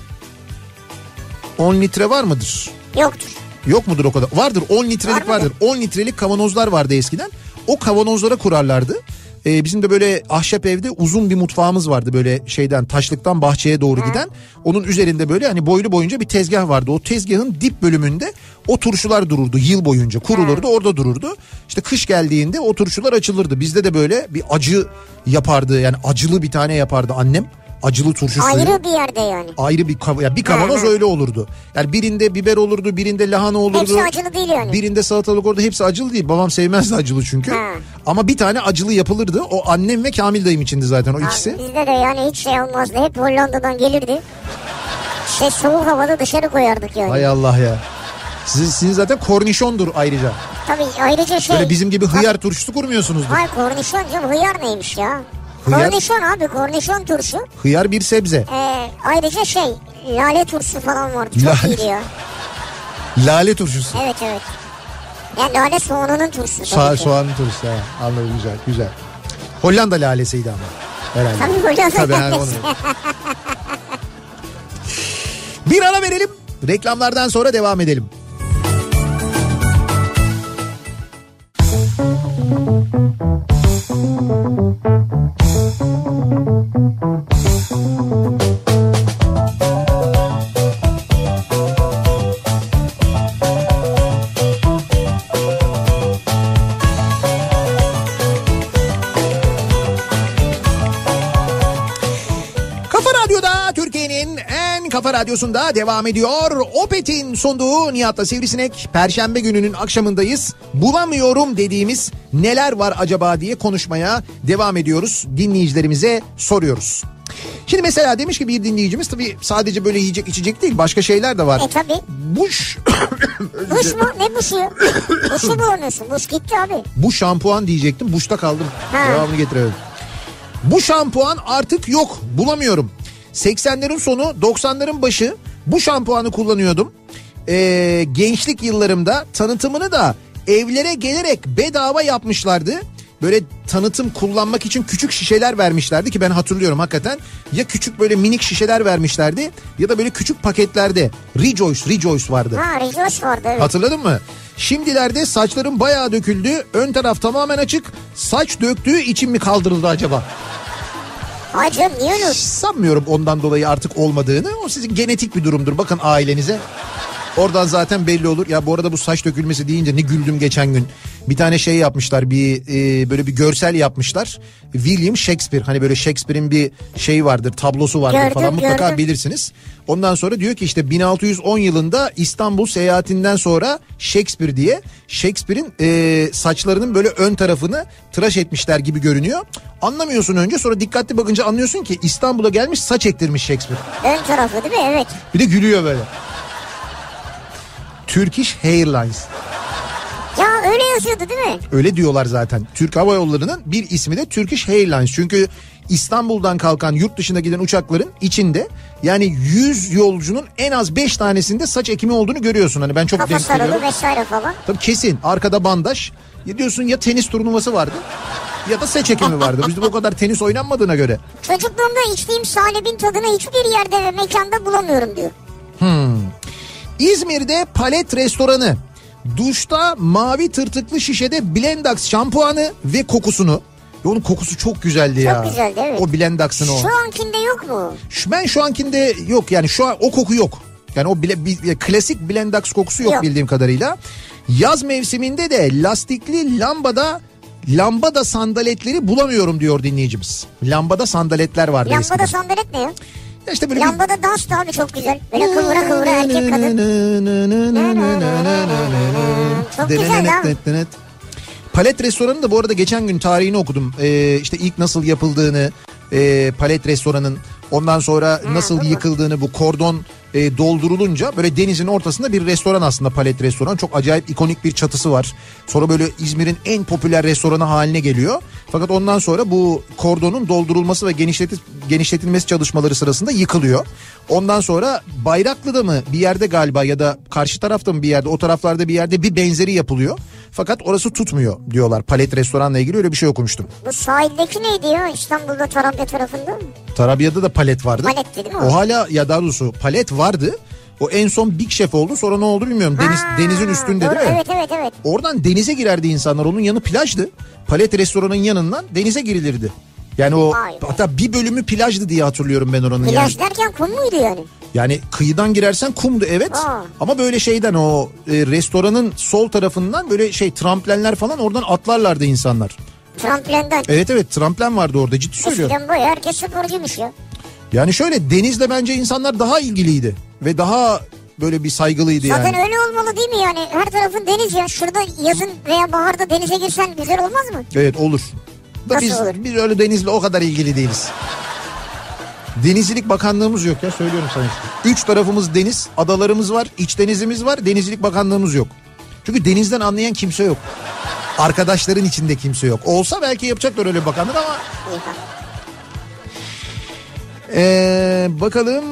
on litre var mıdır? Yoktur. Yok mudur o kadar? Vardır, on litrelik Var vardır. on litrelik kavanozlar vardı eskiden. O kavanozlara kurarlardı. Ee, bizim de böyle ahşap evde uzun bir mutfağımız vardı, böyle şeyden, taşlıktan bahçeye doğru ha. giden. Onun üzerinde böyle hani boylu boyunca bir tezgah vardı. O tezgahın dip bölümünde o turşular dururdu yıl boyunca, kurulurdu, ha. orada dururdu. İşte kış geldiğinde o turşular açılırdı. Bizde de böyle bir acı yapardı, yani acılı bir tane yapardı annem. Acılı turşu suyu. Ayrı bir yerde yani. Ayrı bir kav- ya bir kavanoz öyle olurdu. Yani birinde biber olurdu, birinde lahana olurdu. Hepsi acılı değil yani. Birinde salatalık olurdu, hepsi acılı değil. Babam sevmezdi acılı çünkü. Ha. Ama bir tane acılı yapılırdı. O annem ve Kamil dayım içindi zaten o Abi ikisi. Bizde de yani hiç şey olmazdı. Hep Hollanda'dan gelirdi. Şey soğuk havada dışarı koyardık yani. Hay Allah ya. Sizin, sizin zaten kornişondur ayrıca. Tabii ayrıca şey. Böyle bizim gibi hıyar turşusu kurmuyorsunuzdur. Hayır kornişon canım, hıyar neymiş ya? Hıyar... Kornişon abi, kornişon turşu. Hıyar bir sebze. Ee, ayrıca şey lale turşusu falan vardı. Çok lale... iyiydi ya. Lale turşusu. Evet evet. Yani lale soğanının turşusu. Soğan, soğanın turşusu ha. Anladım, güzel güzel. Hollanda lalesiydi ama. Herhalde. Tabii Hollanda Tabii, lalesi. Bir ara verelim. Reklamlardan sonra devam edelim. Kafa Radyosu'nda devam ediyor. Opet'in sunduğu Nihat'la Sivrisinek. Perşembe gününün akşamındayız. Bulamıyorum dediğimiz neler var acaba diye konuşmaya devam ediyoruz. Dinleyicilerimize soruyoruz. Şimdi mesela demiş ki bir dinleyicimiz, tabii sadece böyle yiyecek içecek değil, başka şeyler de var. E tabii. Buş. Buş mu? Ne buşu? Buşu bulamıyorsun. Buş gitti abi. Bu şampuan diyecektim. Buşta kaldım. Ha. Devamını getirelim. Bu şampuan artık yok. Bulamıyorum. seksenlerin sonu doksanların başı bu şampuanı kullanıyordum. Ee, gençlik yıllarımda tanıtımını da evlere gelerek bedava yapmışlardı. Böyle tanıtım kullanmak için küçük şişeler vermişlerdi ki ben hatırlıyorum hakikaten. Ya küçük böyle minik şişeler vermişlerdi ya da böyle küçük paketlerde. Rejoice, Rejoice vardı. Ha, Rejoice vardı, evet. Hatırladın mı? Şimdilerde saçlarım bayağı döküldü. Ön taraf tamamen açık. Saç döktüğü için mi kaldırıldı acaba? Hayır canım, niye öyle? Sanmıyorum ondan dolayı artık olmadığını. O sizin genetik bir durumdur. Bakın ailenize. Oradan zaten belli olur. Ya bu arada bu saç dökülmesi deyince ne güldüm geçen gün. Bir tane şey yapmışlar, bir e, böyle bir görsel yapmışlar. William Shakespeare, hani böyle Shakespeare'in bir şey vardır, tablosu vardır gördüm, falan, mutlaka gördüm. bilirsiniz. Ondan sonra diyor ki işte bin altı yüz on yılında İstanbul seyahatinden sonra Shakespeare diye Shakespeare'in e, saçlarının böyle ön tarafını tıraş etmişler gibi görünüyor. Anlamıyorsun önce, sonra dikkatli bakınca anlıyorsun ki İstanbul'a gelmiş saç ektirmiş Shakespeare. Ön tarafı değil mi? Evet. Bir de gülüyor böyle. Turkish Airlines. Ya öyle yazıyordu değil mi? Öyle diyorlar zaten. Türk Hava Yolları'nın bir ismi de Turkish Airlines. Çünkü İstanbul'dan kalkan yurt dışına giden uçakların içinde yani yüz yolcunun en az beş tanesinde saç ekimi olduğunu görüyorsun. Hani ben çok kafa denk geliyorum. sarılı vesaire falan. Tabii kesin. Arkada bandaj. Ya diyorsun ya tenis turnuvası vardı ya da saç ekimi vardı. Bizde o kadar tenis oynanmadığına göre. Çocukluğumda içtiğim salebin tadını hiçbir yerde ve mekanda bulamıyorum diyor. Hmm. İzmir'de Palet Restoranı duşta mavi tırtıklı şişede Blendax şampuanı ve kokusunu. Ve onun kokusu çok güzeldi ya. Çok güzeldi, evet. O Blendax'ın o. Şu ankinde yok mu? Şu, ben şu ankinde yok yani, şu an o koku yok. Yani o bile, bir, klasik Blendax kokusu yok, yok bildiğim kadarıyla. Yaz mevsiminde de lastikli lambada lambada sandaletleri bulamıyorum diyor dinleyicimiz. Lambada sandaletler vardı lambada eskiden. Lambada sandalet ne ya? Ya işte böyle lambada bir... dans da abi çok güzel. Böyle kıvıra kıvıra erkek kadın. Çok güzel abi. Palet Restoranı da bu arada geçen gün tarihini okudum. Ee, işte ilk nasıl yapıldığını, e, Palet Restoranı'nın ondan sonra ha, nasıl yıkıldığını, bu kordon e, doldurulunca böyle denizin ortasında bir restoran aslında Palet Restoran. Çok acayip ikonik bir çatısı var. Sonra böyle İzmir'in en popüler restoranı haline geliyor. Fakat ondan sonra bu kordonun doldurulması ve genişletil genişletilmesi çalışmaları sırasında yıkılıyor. Ondan sonra Bayraklı'da mı bir yerde galiba ya da karşı tarafta mı bir yerde, o taraflarda bir yerde bir benzeri yapılıyor. Fakat orası tutmuyor diyorlar. Palet Restoran'la ilgili öyle bir şey okumuştum. Bu sahildeki neydi ya, İstanbul'da Tarabya tarafında mı? Tarabya'da da Palet vardı. Paletti değil mi o? O hala, ya daha doğrusu Palet vardı. O en son Big Chef oldu, sonra ne oldu bilmiyorum. Deniz, ha, denizin üstünde doğru, değil mi? Evet evet evet. Oradan denize girerdi insanlar, onun yanı plajdı. Palet Restoran'ın yanından denize girilirdi. Yani o hatta bir bölümü plajdı diye hatırlıyorum ben oranın. Plaj yani. derken kum muydu yani? Yani kıyıdan girersen kumdu evet. Aa. Ama böyle şeyden o e, restoranın sol tarafından böyle şey tramplenler falan, oradan atlarlardı insanlar. Tramplenden? Evet evet, tramplen vardı orada, ciddi söylüyorum. Eskiden boyu herkes sporcuymuş ya. Yani şöyle, denizle bence insanlar daha ilgiliydi ve daha böyle bir saygılıydı. Zaten yani. Zaten öyle olmalı değil mi yani? Her tarafın deniz ya. Şurada yazın veya baharda denize girsen güzel olmaz mı? Evet olur. Da Nasıl biz, olur? Biz öyle denizle o kadar ilgili değiliz. Denizcilik Bakanlığımız yok ya, söylüyorum sana işte. Üç tarafımız deniz, adalarımız var, iç denizimiz var, Denizcilik Bakanlığımız yok. Çünkü denizden anlayan kimse yok. Arkadaşların içinde kimse yok. Olsa belki yapacaklar öyle bir bakanlık ama. Ee, bakalım.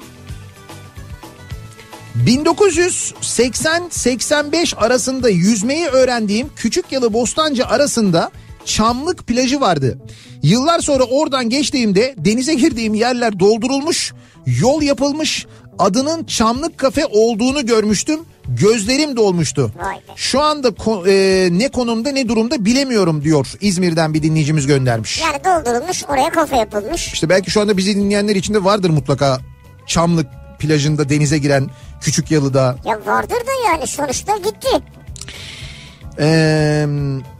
bin dokuz yüz seksen seksen beş arasında yüzmeyi öğrendiğim Küçükyalı Bostancı arasında Çamlık plajı vardı. Yıllar sonra oradan geçtiğimde denize girdiğim yerler doldurulmuş, yol yapılmış, adının Çamlık Kafe olduğunu görmüştüm. Gözlerim dolmuştu. Şu anda ko- e, ne konumda ne durumda bilemiyorum diyor İzmir'den bir dinleyicimiz göndermiş. Yani doldurulmuş, oraya kafe yapılmış. İşte belki şu anda bizi dinleyenler içinde vardır mutlaka Çamlık plajında denize giren, Küçükyalı'da. Ya vardır da yani sonuçta gitti. Eee...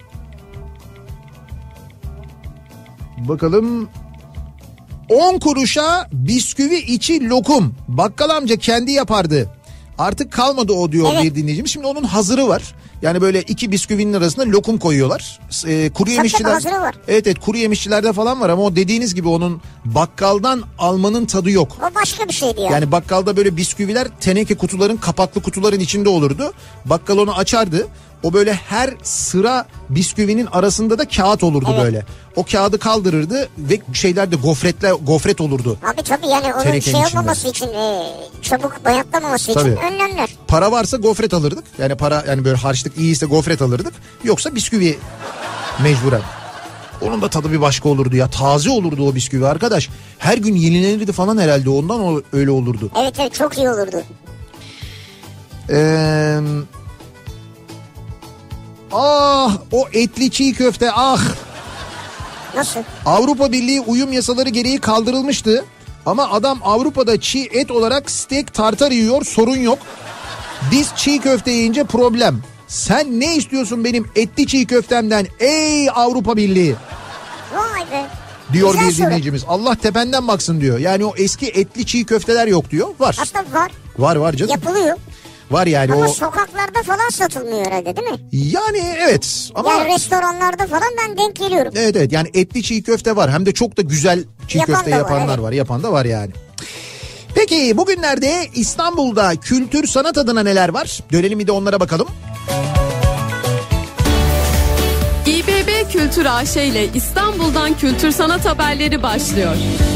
Bakalım. on kuruşa bisküvi içi lokum. Bakkal amca kendi yapardı. Artık kalmadı o diyor evet. Bir dinleyicimiz. Şimdi onun hazırı var. Yani böyle iki bisküvinin arasında lokum koyuyorlar. Ee, kuru yemişçiler. Hazırı var. Evet evet kuru yemişçilerde falan var ama o dediğiniz gibi onun bakkaldan almanın tadı yok. O başka bir şeydi yani. Yani bakkalda böyle bisküviler teneke kutuların, kapaklı kutuların içinde olurdu. Bakkal onu açardı. O böyle her sıra bisküvinin arasında da kağıt olurdu evet. Böyle. O kağıdı kaldırırdı ve şeylerde gofretler gofret olurdu. Abi tabii yani onun Tenekenin şey olmaması için, e, çabuk bayatlamaması tabii. için önlemler. Para varsa gofret alırdık. Yani para yani böyle harçlık iyiyse gofret alırdık. Yoksa bisküvi mecburen. Onun da tadı bir başka olurdu ya. Taze olurdu o bisküvi arkadaş. Her gün yenilenirdi falan herhalde. Ondan o öyle olurdu. Evet evet çok iyi olurdu. Eee... Ah o etli çiğ köfte ah. Nasıl? Avrupa Birliği uyum yasaları gereği kaldırılmıştı. Ama adam Avrupa'da çiğ et olarak steak tartar yiyor, sorun yok. Biz çiğ köfte yiyince problem. Sen ne istiyorsun benim etli çiğ köftemden ey Avrupa Birliği? Vay be. Diyor Güzel bir dinleyicimiz. Soru. Allah tependen baksın diyor. Yani o eski etli çiğ köfteler yok diyor. Var. Aslında var. Var var canım. Yapılıyor. Var yani ama o. Ama sokaklarda falan satılmıyor herhalde değil mi? Yani evet. Ama... Yani restoranlarda falan ben denk geliyorum. Evet evet yani etli çiğ köfte var. Hem de çok da güzel çiğ Yapan köfte yapanlar var, evet. var. Yapan da var yani. Peki bugünlerde İstanbul'da kültür sanat adına neler var? Dönelim bir de onlara bakalım. İ B B Kültür A Ş ile İstanbul'dan kültür sanat haberleri başlıyor.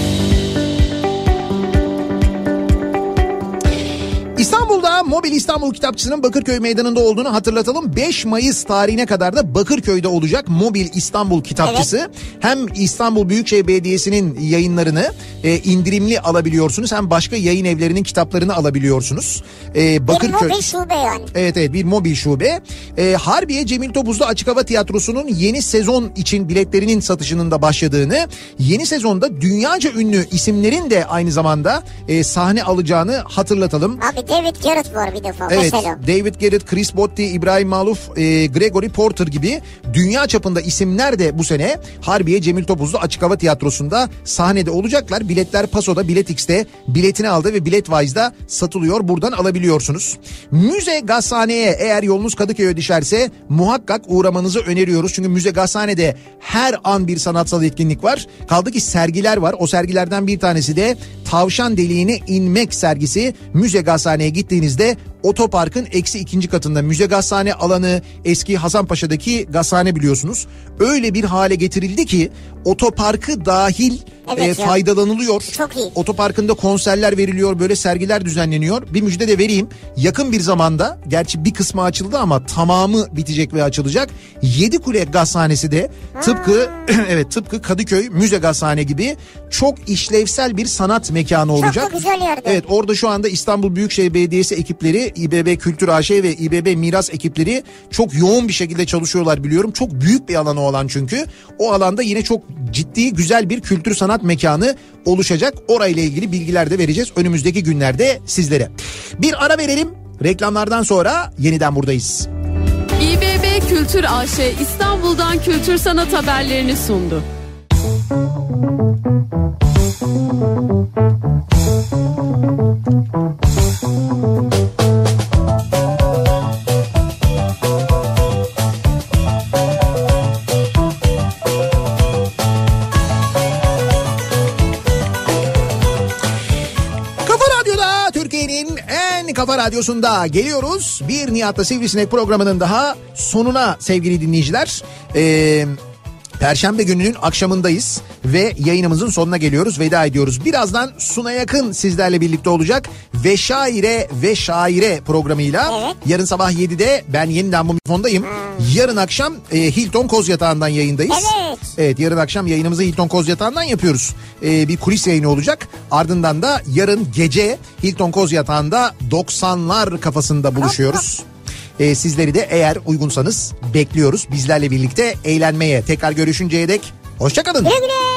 İstanbul'da Mobil İstanbul Kitapçısı'nın Bakırköy Meydanı'nda olduğunu hatırlatalım. beş Mayıs tarihine kadar da Bakırköy'de olacak Mobil İstanbul Kitapçısı. Evet. Hem İstanbul Büyükşehir Belediyesi'nin yayınlarını e, indirimli alabiliyorsunuz. Hem başka yayın evlerinin kitaplarını alabiliyorsunuz. E, Bakırköy... Bir mobil şube yani. Evet evet bir mobil şube. E, Harbiye Cemil Topuzlu Açık Hava Tiyatrosu'nun yeni sezon için biletlerinin satışının da başladığını, yeni sezonda dünyaca ünlü isimlerin de aynı zamanda e, sahne alacağını hatırlatalım. Abi David Garrett var bir defa evet, mesela. David Garrett, Chris Botti, İbrahim Maluf, e, Gregory Porter gibi dünya çapında isimler de bu sene Harbiye Cemil Topuzlu Açık Hava Tiyatrosu'nda sahnede olacaklar. Biletler Paso'da, Bilet X'te biletini aldı ve Biletwise'da satılıyor. Buradan alabiliyorsunuz. Müze Gazhane'ye eğer yolunuz Kadıköy'e düşerse muhakkak uğramanızı öneriyoruz. Çünkü Müze Gazhane'de her an bir sanatsal etkinlik var. Kaldı ki sergiler var. O sergilerden bir tanesi de Tavşan Deliğine İnmek sergisi. Müze Gazhane'ye gittiğinizde otoparkın eksi ikinci katında Müze Gazhane alanı, eski Hasanpaşa'daki gazhane biliyorsunuz. Öyle bir hale getirildi ki otoparkı dahil evet e, faydalanılıyor. Çok iyi. Otoparkında konserler veriliyor, böyle sergiler düzenleniyor. Bir müjde de vereyim. Yakın bir zamanda, gerçi bir kısmı açıldı ama tamamı bitecek ve açılacak. Yedikule Gazhanesi de tıpkı evet tıpkı Kadıköy Müze Gazhane gibi çok işlevsel bir sanat mekanı olacak. Çok da güzel yerde. Evet, orada şu anda İstanbul Büyükşehir Belediyesi ekipleri, İ B B Kültür A Ş ve İ B B Miras ekipleri çok yoğun bir şekilde çalışıyorlar biliyorum. Çok büyük bir alanı olan çünkü. O alanda yine çok ciddi güzel bir kültür sanat mekanı oluşacak. Orayla ilgili bilgiler de vereceğiz önümüzdeki günlerde sizlere. Bir ara verelim. Reklamlardan sonra yeniden buradayız. İ B B Kültür A Ş İstanbul'dan kültür sanat haberlerini sundu. Kafa Radyosu'nda geliyoruz. Bir Nihat'la Sivrisinek programının daha sonuna sevgili dinleyiciler. Eee... Perşembe gününün akşamındayız ve yayınımızın sonuna geliyoruz, veda ediyoruz. Birazdan Suna Yakın sizlerle birlikte olacak ve Şaire ve Şaire programıyla. Evet. Yarın sabah yedide ben yeniden bu mikrofondayım. Hmm. Yarın akşam e, Hilton Kozyatağı'ndan yayındayız. Evet. Evet, yarın akşam yayınımızı Hilton Kozyatağı'ndan yapıyoruz. E, bir kulis yayını olacak. Ardından da yarın gece Hilton Kozyatağı'nda doksanlar kafasında buluşuyoruz. Ee, sizleri de eğer uygunsanız bekliyoruz bizlerle birlikte eğlenmeye. Tekrar görüşünceye dek hoşça kalın. Güle güle.